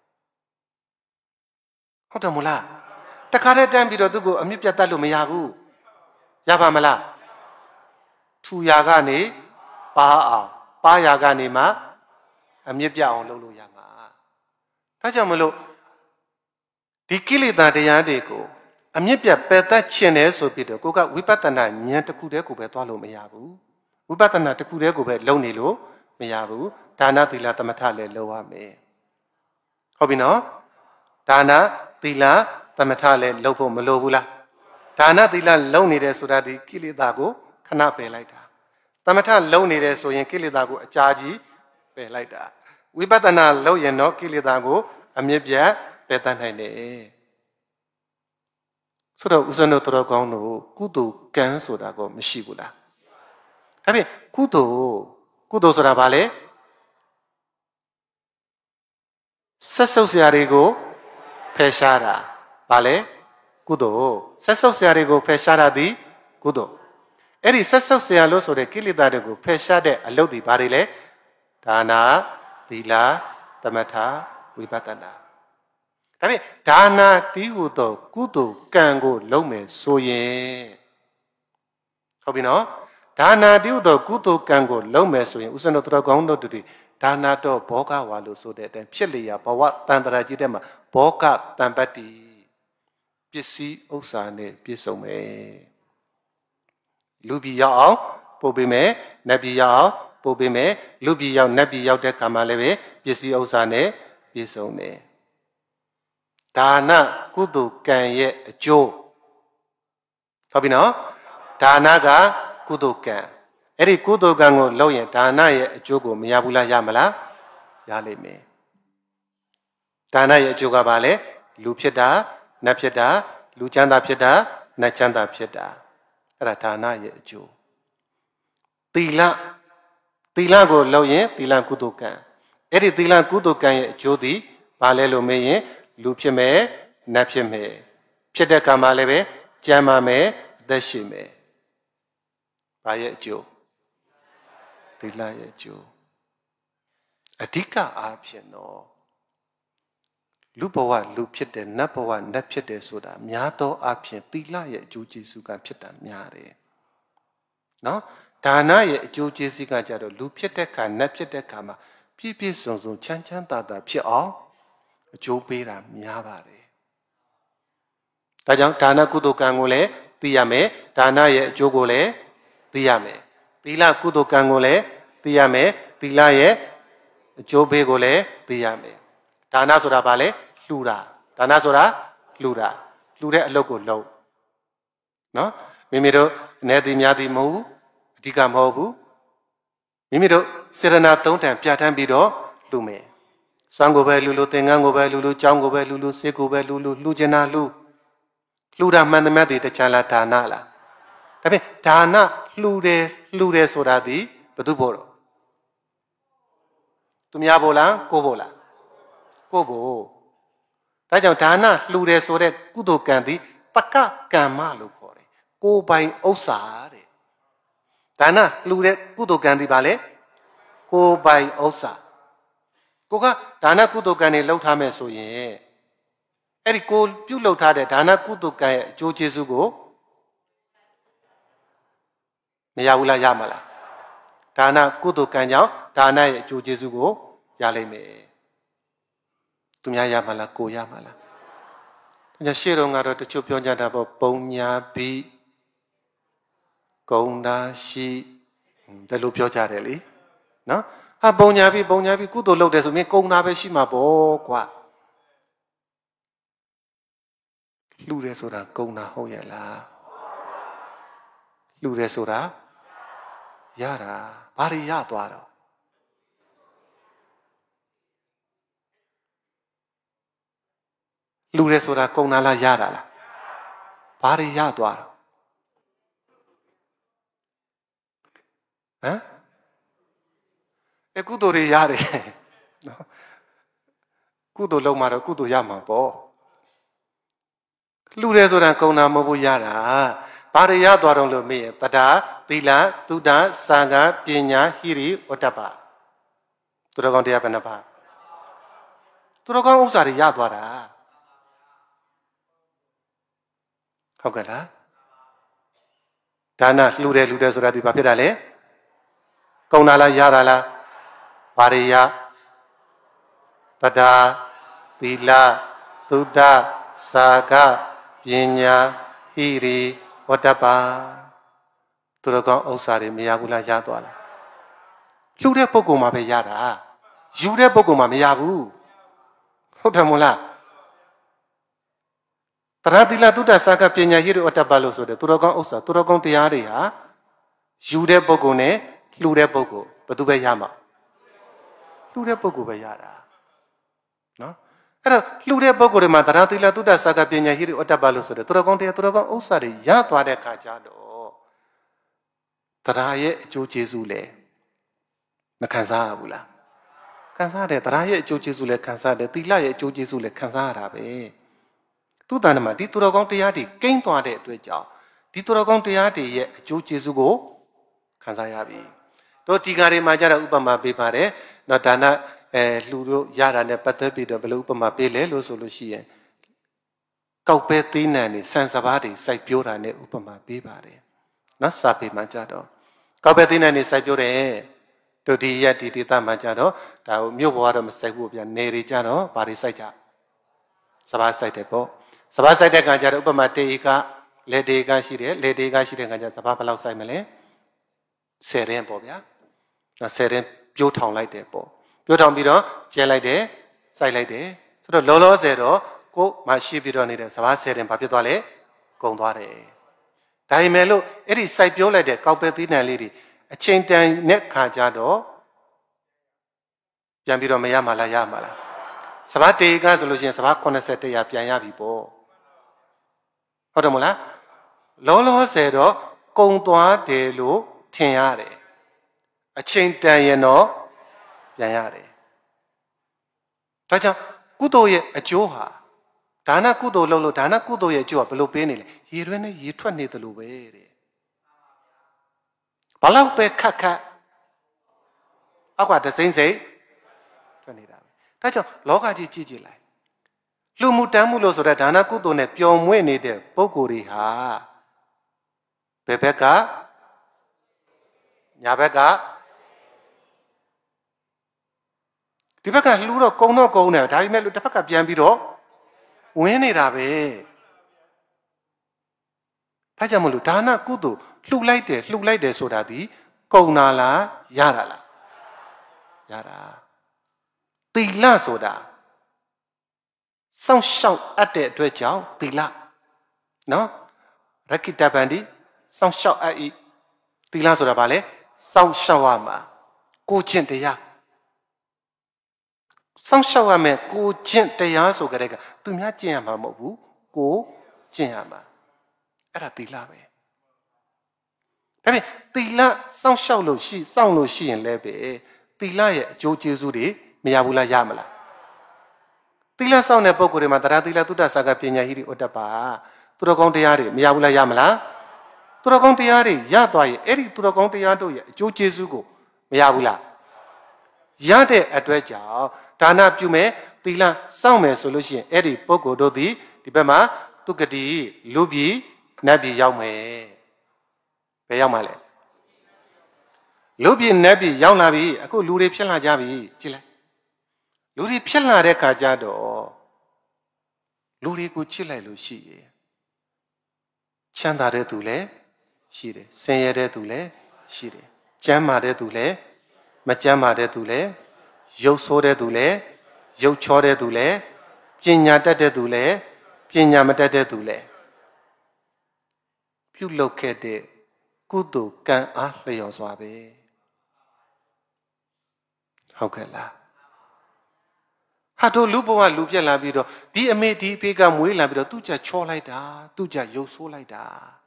ဟုတ်တယ်မို့လားတခါတည်းတန်းပြီးတော့သူ့ကိုအမြင့်ပြတ်တတ်လို့မရဘူးရပါမလားထူရာကနေပါအောင်ပါရာကနေမှအမြင့်ပြတ်အောင်လုပ်လို့ရမှာဒါကြောင့်မလို့ဒီကိလေသာတရားတွေကိုအမြင့်ပြတ်ပယ်တတ်ခြင်းတယ်ဆိုပြီးတော့ကိုကဝိပဿနာဉာဏ်တစ်ခုတည်းကိုပဲသွားလို့မရဘူးဝိပဿနာတစ်ခုတည်းကိုပဲလုပ်နေလို့မရဘူးဒါနသီလသမထလည်းလုပ်ရမယ်ဟုတ်ပြီနော်ဒါနသီလသမထလည်းလုပ်ဖို့မလိုဘူးလားဒါနသီလလုပ်နေတယ်ဆိုတာဒီကိလေသာကိုခဏပယ်လိုက်တာသမထလုပ်နေတယ်ဆိုရင်ကိလေသာကိုအကြာကြီးပယ်လိုက်တာဝိပဿနာလုပ်ရင်တော့ကိလေသာကိုအမြင့်ပြတ်ပယ်တတ်နိုင်တယ်ဆိုတော့ဥစ္စံတို့တော်ကောင်းတို့ကုသိုလ်ကံဆိုတာကိုမရှိဘူးလားဒါဖြင့်ကုသိုလ်ကုသိုလ်ဆိုတာဘာလဲဆက်ဆုပ်စရာတွေကိုဖယ်ရှားတာဘာလဲကုသိုလ်ဆက်ဆုပ်စရာတွေကိုဖယ်ရှားတာသည်ကုသိုလ်အဲ့ဒီဆက်ဆုပ်စရာလို့ဆိုတဲ့ကိလေသာတွေကိုဖယ်ရှားတဲ့အလုပ်တွေဘာတွေလဲဒါနာသီလသမထဝိပဿနာဒါဖြင့်ဒါနာတီးဟူသောကုသိုလ်ကံကိုလုပ်မယ်ဆိုရင်ဟုတ်ပြီနော်ဒါနာတီးဟူသောကုသိုလ်ကံကိုလုပ်မယ်ဆိုရင်ဥစ္စံတော်တော်ကောင်းတို့တူဒါနာတော့ဘောဂဝါလို့ဆိုတဲ့အတိုင်းဖြစ်လျာဘဝတန်တရာကြီးတဲ့မှာဘောဂတံပတ္တိပစ္စည်းဥစ္စာနဲ့ပြည့်စုံမယ်လူပြည်ရောက်အောင်ပို့ပေးမယ်နတ်ပြည်ရောက်အောင်ပို့ပေးမယ်လူပြည်ရောက်နတ်ပြည်ရောက်တဲ့ခါမှလည်းပဲပစ္စည်းဥစ္စာနဲ့ပြည့်စုံတယ်ဒါနကုသိုလ်ကံရဲ့အကျိုးဟုတ်ပြီနော်ဒါနကကုသိုလ်ကံအဲ့ဒီကုသိုလ်ကံကိုလုပ်ရင်ဒါနရဲ့အကျိုးကိုမရဘူးလားရမလားရလိမ့်မယ်ဒါနရဲ့အကျိုးကဘာလဲလူဖြစ်တာနတ်ဖြစ်တာလူချမ်းသာဖြစ်တာနတ်ချမ်းသာဖြစ်တာအဲ့ဒါဒါနရဲ့အကျိုးသီလသီလကိုလုပ်ရင်သီလကုသိုလ်ကံအဲ့ဒီသီလကုသိုလ်ကံရဲ့အကျိုးသည်ဘာလဲလို့မေးရင်လူဖြစ်မယ်နတ်ဖြစ်မယ်ဖြစ်တဲ့ကံမှာလည်းပဲကျမ်းမာမယ်အသက်ရှိမယ်ဘာရဲ့အကျိုးသီလရဲ့အကျိုးအဓိကအားဖြင့်တော့လူဘဝလူဖြစ်တယ်နတ်ဘဝနတ်ဖြစ်တယ်ဆိုတာများသောအားဖြင့်သီလရဲ့အကျိုးကျေးဇူးကဖြစ်တာများတယ်နော်ဒါနရဲ့အကျိုးကျေးဇူးကကြတော့လူဖြစ်တဲ့ခါနတ်ဖြစ်တဲ့ခါမှာပြည့်ပြည့်စုံစုံချမ်းချမ်းသာသာဖြစ်အောင်အကျိုးပေးတာများပါတယ်ဒါကြောင့်ဒါနကုသိုလ်ကံကိုလည်းသိရမယ်ဒါနရဲ့အကျိုးကိုလည်းသိရမယ်သီလကုသိုလ်ကံကိုလည်းသိရမယ်သီလရဲ့အကျိုးပေးကိုလည်းသိရမယ်ဒါနဆိုတာဘာလဲလှူတာဒါနဆိုတာလှူတာလှူတဲ့အလုပ်ကိုလုပ်နော်မိမိတို့အနေသည်များသည်မဟုတ်ဘူးအဓိကမဟုတ်ဘူးမိမိတို့စေရနာသုံးတန်ပြဋ္ဌာန်းပြီးတော့လှူမယ်စွမ်းကိုပဲလှူလို့သင်္ကန်းကိုပဲလှူလို့ကြောင်းကိုပဲလှူလို့စိတ်ကိုပဲလှူလို့လှူချင်တာလှူလှူတာမှန်သမျှတည်တခြားလားဒါနလားဒါဖြင့်ဒါနလှူတယ်လှူတယ်ဆိုတာဒီဘယ်သူဖို့တော့သူများဖို့လားကိုဖို့လားကိုဖို့ဒါကြောင့်ဒါနလှူတယ်ဆိုတဲ့ကုသိုလ်ကံသည်ပကကမ္မလို့ခေါ်တယ်ကိုယ်ပိုင်ဥစ္စာတဲ့ဒါနလှူတဲ့ကုသိုလ်ကံသည်ပါလေကိုယ်ပိုင်ဥစ္စာကိုကဒါနကုသိုလ်ကံတွေလှုပ်ထားမယ်ဆိုရင်အဲ့ဒီကိုပြုတ်လှုပ်ထားတဲ့ဒါနကုသိုလ်ကံရဲ့အကျိုးကျေးဇူးကိုမရဘူးလားရမှာလားဒါနကုသိုလ်ကံကြောင့်ဒါနရဲ့အကျိုးကျေးဇူးကိုရလိမ့်မယ်သူများရမှာလားကိုရမှာလားဒါကြောင့်ရှေ့တော့ကတော့တချို့ပြောကြတာပေါ့ပုံညာပြီးဂုံတာရှိဒါလိုပြောကြတယ်လေနော်ဟာပုံညာပြီးပုံညာပြီးကုသိုလ်လုပ်တယ်ဆိုရင်ဂုံတာပဲရှိမှာပေါ့ကွာလှူတယ်ဆိုတာဂုံတာဟုတ်ရဲ့လားလှူတယ်ဆိုတာရတာဘာတွေရသွားတော့လှူတယ်ဆိုတာဂုံတာလားရတာလားဘာတွေရသွားတော့ဟမ်အကုသိုလ်တွေရတယ်နော်ကုသိုလ်လုံးမှာတော့ကုသိုလ်ရမှာပေါ့လှူတယ်ဆိုတာဂုံတာမဟုတ်ဘူးရတာဘာတွေရသွားတော့လို့မေးရင်တတသီလသုဒ္ဓစံဃပညာဟိရိဝတ္တပသူတော်ကောင်းတရားဘယ်နှပါသူတော်ကောင်းဥစ္စာတွေရသွားတာဟုတ်ကဲ့လားဒါနလှူတယ်လှူတယ်ဆိုတာဒီဘာဖြစ်တာလဲကုံတာလားရတာလားဘာတွေရတတသီလသုဒ္ဓစံဃပညာဟိရိဝတ္တပသူတော်ကောင်းဥစ္စာတွေမရဘူးလားရသွားလားလှူတဲ့ပုဂ္ဂိုလ်မှာပဲရတာယူတဲ့ပုဂ္ဂိုလ်မှာမရဘူးဟုတ်တယ်မို့လားတရတိလသုဒ္ဓစံဃပညာဟိရိဝတ္တပလို့ဆိုတဲ့သူတော်ကောင်းဥစ္စာသူတော်ကောင်းတရားတွေဟာယူတဲ့ပုဂ္ဂိုလ်နဲ့လှူတဲ့ပုဂ္ဂိုလ်ဘယ်သူပဲရမှာလှူတဲ့ပုဂ္ဂိုလ်ပဲရတာနော်အဲ့တော့လှူတဲ့ပုဂ္ဂိုလ်တွေမှာတရတိလသုဒ္ဓစံဃပညာဟိရိဝတ္တပလို့ဆိုတဲ့သူတော်ကောင်းတရားသူတော်ကောင်းဥစ္စာတွေရသွားတဲ့အခါကျတော့တရားရဲ့အကျိုးကျေးဇူးလည်းမခံစားရဘူးလားခံစားရတယ်တရားရဲ့အကျိုးကျေးဇူးလည်းခံစားရတယ်သီလရဲ့အကျိုးကျေးဇူးလည်းခံစားရတာပဲသူတန်တမှာဒီသူတော်ကောင်းတရားတွေကိန်းသွားတဲ့အတွက်ကြောင့်ဒီသူတော်ကောင်းတရားတွေရဲ့အကျိုးကျေးဇူးကိုခံစားရပြီတို့ဒီကားတွေမှာကြတော့ဥပမာပေးပါတယ်နော်ဒါနအဲလှူလို့ရတာနဲ့ပတ်သက်ပြီးတော့ဘယ်လိုဥပမာပေးလဲလို့ဆိုလို့ရှိရင်ကောက်ပဲသေးနံနေဆန်စပါးတွေစိုက်ပျိုးတာနဲ့ဥပမာပေးပါတယ်နော်စာပေမှာကြတော့ကောက်ပဲသေးနံနေစိုက်ပျိုးတယ်တို့ဒီရက်ဒီဒေသမှာကြတော့ဒါကိုမြို့ပေါ်ကတော့မစိုက်ဘူးဗျာနေတွေကြတော့ဘာတွေစိုက်ကြစပါးစိုက်တယ်ပေါ့စပါးစိုက်တဲ့ကကြတော့ဥပမာတေဧကလေတေဧကရှိတယ်လေတေဧကရှိတဲ့ကကြစပါးဘယ်လောက်စိုက်မလဲဆယ်ရင်ပေါ့ဗျာနော်ဆယ်ရင်ပြိုးထောင်လိုက်တယ်ပေါ့ပြိုးထောင်ပြီးတော့ကျဲလိုက်တယ်စိုက်လိုက်တယ်ဆိုတော့လောလောဆယ်တော့ကိုမှရှိပြီးတော့နေတဲ့စပါးဆယ်ရင်ဘာဖြစ်သွားလဲကုန်သွားတယ်ဒါပေမဲ့လို့အဲ့ဒီစိုက်ပြိုးလိုက်တဲ့ကောက်ပဲသီးနှံလေးတွေအချိန်တန်နဲ့ခါကြတော့ပြန်ပြီးတော့မရမှာလားရမှာလားစပါးတေကဆိုလို့ရှိရင်စပါး80တရားပြန်ရပြီပေါ့ဟုတ်တယ်မို့လားလောလောဆယ်တော့ကုံသွားတယ်လို့ထင်ရတယ်အချိန်တန်ရင်တော့ပြန်ရတယ်ဒါကြောင့်ကုသိုလ်ရဲ့အကျိုးဟာဒါနကုသိုလ်လုပ်လို့ဒါနကုသိုလ်ရဲ့အကျိုးကဘယ်လိုပေးနေလဲရေရွှဲနဲ့ရေထွက်နေတယ်လို့ပဲတဲ့ဘာလို့ပဲခက်ခက်အောက်ကတစိမ့်စိမ့်ထွက်နေတာပဲဒါကြောင့်လောကကြီးကြည့်ကြည့်လိုက်လူမှုတမ်းမှုလို့ဆိုတဲ့ဒါနကုသိုလ်နဲ့ပျော်မွေ့နေတဲ့ပုဂ္ဂိုလ်တွေဟာဘယ်ဘက်ကညာဘက်ကဒီဘက်ကလှူတော့ကုံတော့ကုံတယ်ဒါပေမဲ့လို့တစ်ဖက်ကပြန်ပြီးတော့ဝင်းနေတာပဲဒါကြောင့်မလို့ဒါနကုသိုလ်လှူလိုက်တယ်လှူလိုက်တယ်ဆိုတာဒီကုံနာလားရတာလားရတာသီလဆိုတာစောင့်ရှောက်အပ်တဲ့အတွက်ကြောင့်သီလနော်ရကိတပန္တိစောင့်ရှောက်အပ်ဤသီလဆိုတာဘာလဲစောင့်ရှောက်ရမှာကိုကျင့်တရားစောင့်ရှောက်ရမယ်ကိုကျင့်တရားဆိုကြတဲ့ကသူများကျင့်ရမှာမဟုတ်ဘူးကိုကျင့်ရမှာအဲ့ဒါသီလပဲဒါပေမဲ့သီလစောင့်ရှောက်လို့ရှိစောင့်လို့ရှိရင်လည်းပဲသီလရဲ့အကျိုးကျေးဇူးတွေမရဘူးလားရမလားသီလစောင့်တဲ့ပုဂ္ဂိုလ်တွေမှာတရားသီလသုတ္တစာကပညာဟိရိဩတ္တပါသူတော်ကောင်းတရားတွေမရဘူးလားရမလားသူတော်ကောင်းတရားတွေရသွားရင်အဲ့ဒီသူတော်ကောင်းတရားတို့ရဲ့အကျိုးကျေးဇူးကိုမရဘူးလားရတဲ့အတွက်ကြောင့်ဒါနပြုမယ်သီလစောင့်မယ်ဆိုလို့ရှိရင်အဲ့ဒီပုဂ္ဂိုလ်တို့သည်ဒီဘက်မှာသူကတိလူပြည်နတ်ပြည်ရောက်မယ်ဘယ်ရောက်မှာလဲလူပြည်နတ်ပြည်ရောက်လာပြီအခုလူတွေဖြစ်လာကြပြီကြည့်လိုက်လူတွေဖြစ်လာတဲ့ခါကျတော့လူတွေကိုချစ်လိုက်လို့ရှိရင်ချမ်းသာတဲ့သူလည်းရှိတယ်ဆင်းရဲတဲ့သူလည်းရှိတယ်ကျမ်းမာတဲ့သူလည်းမကျမ်းမာတဲ့သူလည်းရုပ်ဆိုးတဲ့သူလည်းရုပ်ချောတဲ့သူလည်းပညာတတ်တဲ့သူလည်းပညာမတတ်တဲ့သူလည်းပြုလုပ်ခဲ့တဲ့ကုသိုလ်ကံအားလျော်စွာပဲဟုတ်ကဲ့လားဟာတို့လူဘဝလူပြက်လာပြီးတော့ဒီအမေဒီအဖေကမွေးလာပြီးတော့သူ့ကြချောလိုက်တာသူ့ကြရုပ်ဆိုးလိုက်တာ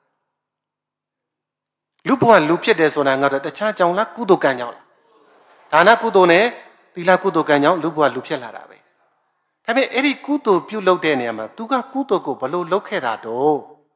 လူဘဝလူဖြစ်တယ်ဆိုတာငါတော့တခြားကြောင့်လားကုသိုလ်ကံကြောင့်လားဒါနကုသိုလ်နဲ့သီလကုသိုလ်ကံကြောင့်လူဘဝလူဖြစ်လာတာပဲဒါပေမဲ့အဲ့ဒီကုသိုလ်ပြုလုပ်တဲ့နေရာမှာသူကကုသိုလ်ကိုဘလို့လုပ်ခဲ့တာတော့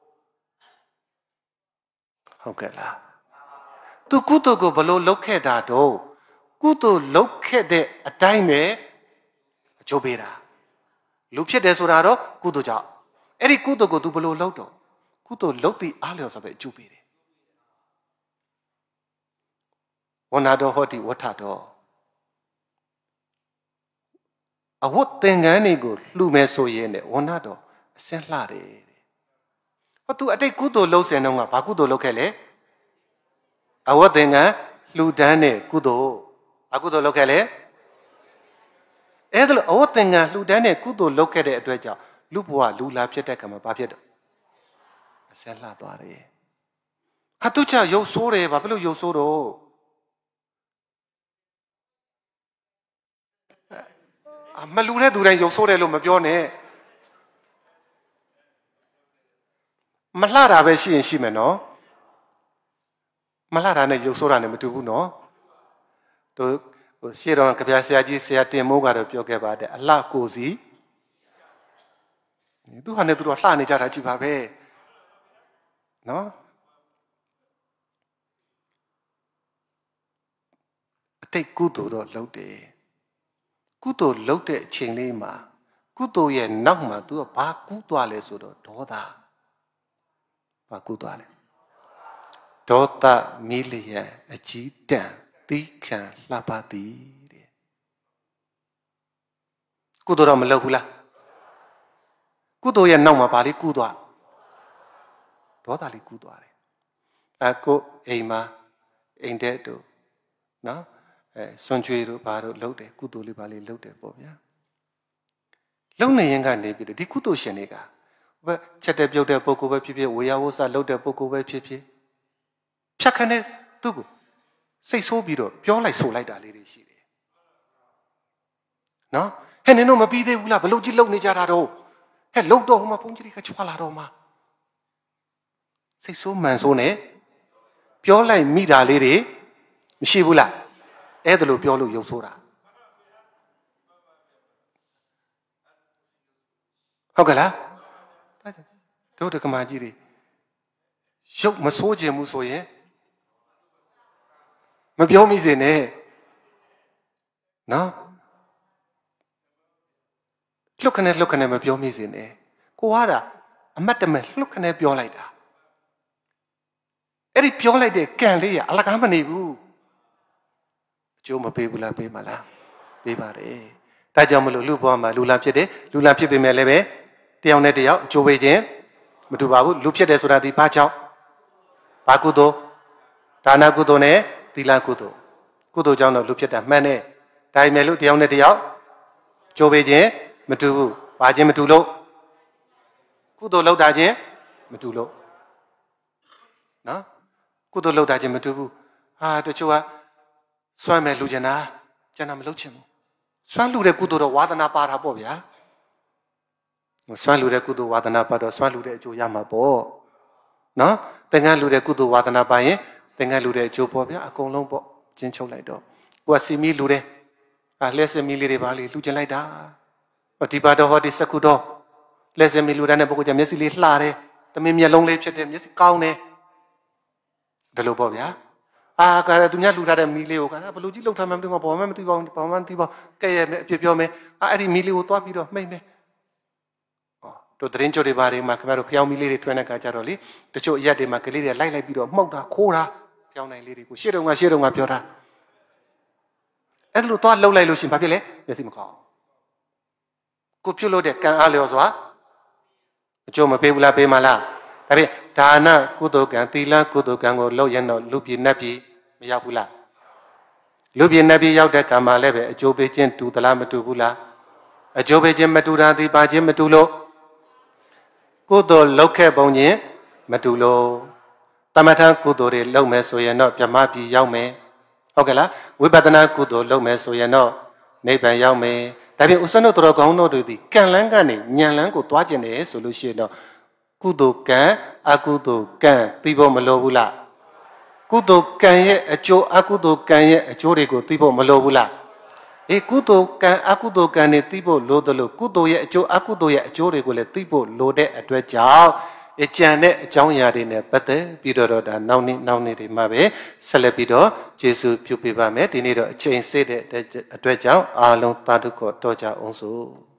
ဟုတ်ကဲ့လားသူကုသိုလ်ကိုဘလို့လုပ်ခဲ့တာတော့ကုသိုလ်လုပ်ခဲ့တဲ့အတိုင်းပဲအကျိုးပေးတာလူဖြစ်တယ်ဆိုတာတော့ကုသိုလ်ကြောင့်အဲ့ဒီကုသိုလ်ကိုသူဘလို့လုပ်တော့ကုသိုလ်လုပ်ပြီးအားလျော်စွာပဲအကျိုးပေးတယ်ဝဏတော်ဟောတိဝဋ္ဌတော်အဝတ်သင်္ကန်းတွေကိုလှူမယ်ဆိုရင်ဝဏတော်အစင်းလှတယ်ဟောသူအတိတ်ကုသိုလ်လုပ်စင်တော့ကဘာကုသိုလ်လုပ်ခဲ့လဲအဝတ်သင်္ကန်းလှူဒန်းတဲ့ကုသိုလ်အကုသိုလ်လုပ်ခဲ့လဲအဲ့ဒါလို့အဝတ်သင်္ကန်းလှူဒန်းတဲ့ကုသိုလ်လုပ်ခဲ့တဲ့အတွက်ကြောင့်လူဘဝလူလာဖြစ်တဲ့ကံမှာဘာဖြစ်တော့အစင်းလှသွားတယ်ဟာသူချရုပ်ဆိုးတယ်ဘာဖြစ်လို့ရုပ်ဆိုးတော့မလူတဲ့သူတိုင်းရုပ်ဆိုးတယ်လို့မပြောနဲ့မလှတာပဲရှိရင်ရှိမယ်နော်မလှတာနဲ့ရုပ်ဆိုးတာနဲ့မတူဘူးနော်တို့ဟိုရှေ့တော်ကဗျာဆရာကြီးဆရာတင်မိုးကတော့ပြောခဲ့ပါတယ်အလှကိုစီသူဟာနဲ့သူတို့လှနေကြတာကြည့်ပါပဲနော်အတိတ်ကုသိုလ်တော့လုပ်တယ်ကုသိုလ်လုပ်တဲ့အချိန်လေးမှာကုသိုလ်ရဲ့နောက်မှာသူကဘာကူးသွားလဲဆိုတော့ဒေါသဘာကူးသွားလဲဒေါသမီးလျက်အကြီးတန်းသီးခံလှပသည်တဲ့ကုသိုလ်တော့မလုပ်ဘူးလားကုသိုလ်ရဲ့နောက်မှာဘာလေးကူးသွားဒေါသလေးကူးသွားတယ်အကိုအိမ်မှာအိမ်တဲ့တို့နော်အဲစွန်ချွေတို့ဘာတို့လှုပ်တယ်ကုသိုလ်လေးဘာလေးလှုပ်တယ်ပေါ့ဗျာလှုပ်နေရင်ကနေပြီးတော့ဒီကုသိုလ်ရှင်တွေကဘယ်ချက်တဲ့ပြုတ်တဲ့ပုဂ္ဂိုလ်ပဲဖြစ်ဖြစ်ဝေယဝဆလှုပ်တဲ့ပုဂ္ဂိုလ်ပဲဖြစ်ဖြစ်ဖြတ်ခနဲ့သူ့ကိုစိတ်ဆိုးပြီးတော့ပြောလိုက်ဆိုလိုက်တာလေးတွေရှိတယ်နော်ဟဲ့နင်တို့မပြီးသေးဘူးလားဘလို့ကြီးလှုပ်နေကြတာတော့ဟဲ့လှုပ်တော့ဟိုမှာဘုန်းကြီးတွေကချွာလာတော့မှာစိတ်ဆိုးမှန်ဆိုးနဲ့ပြောလိုက်မိတာလေးတွေမရှိဘူးလားအဲ့ဒါလို့ပြောလို့ရုပ်ဆိုးတာဟုတ်ကဲ့လားတို့တက္ကမကြီးတွေရုပ်မဆိုးခြင်းမှုဆိုရင်မပြောမိစေနဲ့နော်လှုပ်ခနဲ့လှုပ်ခနဲ့မပြောမိစေနဲ့ကိုကတာအမတ်တမဲ့လှုပ်ခနဲ့ပြောလိုက်တာအဲ့ဒီပြောလိုက်တဲ့ကံလေးရအလကားမနေဘူးကျိုးမပေးဘူးလားပေးမလားပေးပါတယ်ဒါကြောင့်မလို့လူဘဝမှာလူလာဖြစ်တယ်လူလာဖြစ်ပေမဲ့လည်းပဲတယောက်နဲ့တယောက်အကျိုးပေးခြင်းမတူပါဘူးလူဖြစ်တယ်ဆိုတာဒီဘာကြောင့်ဘာကုသိုလ်ဒါနကုသိုလ်နဲ့သီလကုသိုလ်ကုသိုလ်ကြောင့်တော့လူဖြစ်တာမှန်တယ်ဒါပေမဲ့လို့တယောက်နဲ့တယောက်အကျိုးပေးခြင်းမတူဘူးဘာခြင်းမတူလို့ကုသိုလ်လုပ်တာခြင်းမတူလို့နော်ကုသိုလ်လုပ်တာခြင်းမတူဘူးဟာတချို့ကစွမ်းမဲ့လူကျင်တာကျန်တာမလုပ်ချင်ဘူးစွမ်းလူတဲ့ကုသိုလ်တော့ဝါသနာပါတာပေါ့ဗျာစွမ်းလူတဲ့ကုသိုလ်ဝါသနာပါတော့စွမ်းလူတဲ့အကျိုးရမှာပေါ့နော်သင်္ကန်းလူတဲ့ကုသိုလ်ဝါသနာပါရင်သင်္ကန်းလူတဲ့အကျိုးပေါ့ဗျာအကုန်လုံးပေါ့ကျင်းချုပ်လိုက်တော့ကိုကစီမီလူတဲ့အာလက်စမီလေးတွေပါလေလူကျင်လိုက်တာဒီပါတော့ဟောဒီစကုတော့လက်စမီလူတဲ့ပုဂ္ဂိုလ်ကမျက်စိလေးလှတယ်တမင်မျက်လုံးလေးဖြစ်တယ်မျက်စိကောင်းတယ်ဒါလို့ပေါ့ဗျာအာကဲသူများလှူထားတဲ့မီးလေးကိုကဘယ်လိုကြီးလှုပ်ထားမှမသိဘူးဘာမှမသိပါဘူးဘာမှမသိပါကဲရဲ့အပြစ်ပြောမယ်အာအဲ့ဒီမီးလေးကိုသွားပြီးတော့မှိတ်မယ်ဟောတို့တရင်ချိုတွေဘာတွေမှာခင်ဗျားတို့ဖျောင်းမီးလေးတွေထွန်းတဲ့ခါကျတော့လေတချို့အရက်တွေမှာကလေးတွေလိုက်လိုက်ပြီးတော့မှုတ်တာခိုးတာဖျောင်းနိုင်လေးတွေကိုရှေ့တုန်းကရှေ့တုန်းကပြောတာအဲ့ဒါလို့သွားလှုပ်လိုက်လို့ရှင်ဘာဖြစ်လဲမျက်စိမကောင်းကိုပြုတ်လို့တဲ့ကံအားလျော်စွာအကျိုးမပေးဘူးလားပေးမလားဒါဖြင့်ဒါနကုသိုလ်ကံသီလကုသိုလ်ကံကိုလုပ်ရင်တော့လူပြည်နတ်ပြည်မရောက်ဘူးလားလူပြည်နတ်ပြည်ရောက်တဲ့ကံမှာလည်းပဲအကျိုးပေးခြင်းတူသလားမတူဘူးလားအကျိုးပေးခြင်းမတူတာဒီပါခြင်းမတူလို့ကုသိုလ်လုပ်ခဲ့ပုံချင်းမတူလို့တမထကုသိုလ်တွေလုပ်မယ်ဆိုရင်တော့ပြမပြည်ရောက်မယ်ဟုတ်ကဲ့လားဝိပဿနာကုသိုလ်လုပ်မယ်ဆိုရင်တော့နိဗ္ဗာန်ရောက်မယ်ဒါဖြင့်ဥစ္စနုတော်ကောင်းတို့သည်ကံလန်းကနေဉာဏ်လန်းကိုသွားကျင်တယ်ဆိုလို့ရှိရင်တော့ကုသိုလ်ကံအကုသိုလ်ကံသိဖို့မလိုဘူးလားကုသိုလ်ကံရဲ့အကျိုးအကုသိုလ်ကံရဲ့အကျိုးတွေကိုသိဖို့မလိုဘူးလားအေးကုသိုလ်ကံအကုသိုလ်ကံတွေသိဖို့လိုတယ်လို့ကုသိုလ်ရဲ့အကျိုးအကုသိုလ်ရဲ့အကျိုးတွေကိုလည်းသိဖို့လိုတဲ့အတွက်ကြောင့်အကျန်တဲ့အကြောင်းအရာတွေနဲ့ပတ်သက်ပြီးတော့ဒါနောက်နေ့နောက်နေ့တွေမှာပဲဆက်လက်ပြီးတော့ကျေးဇူးပြုပေးပါမယ်ဒီနေ့တော့အချိန်စေ့တဲ့အတွက်ကြောင့်အားလုံးသာဓုခေါ်တော်ကြအောင်စို့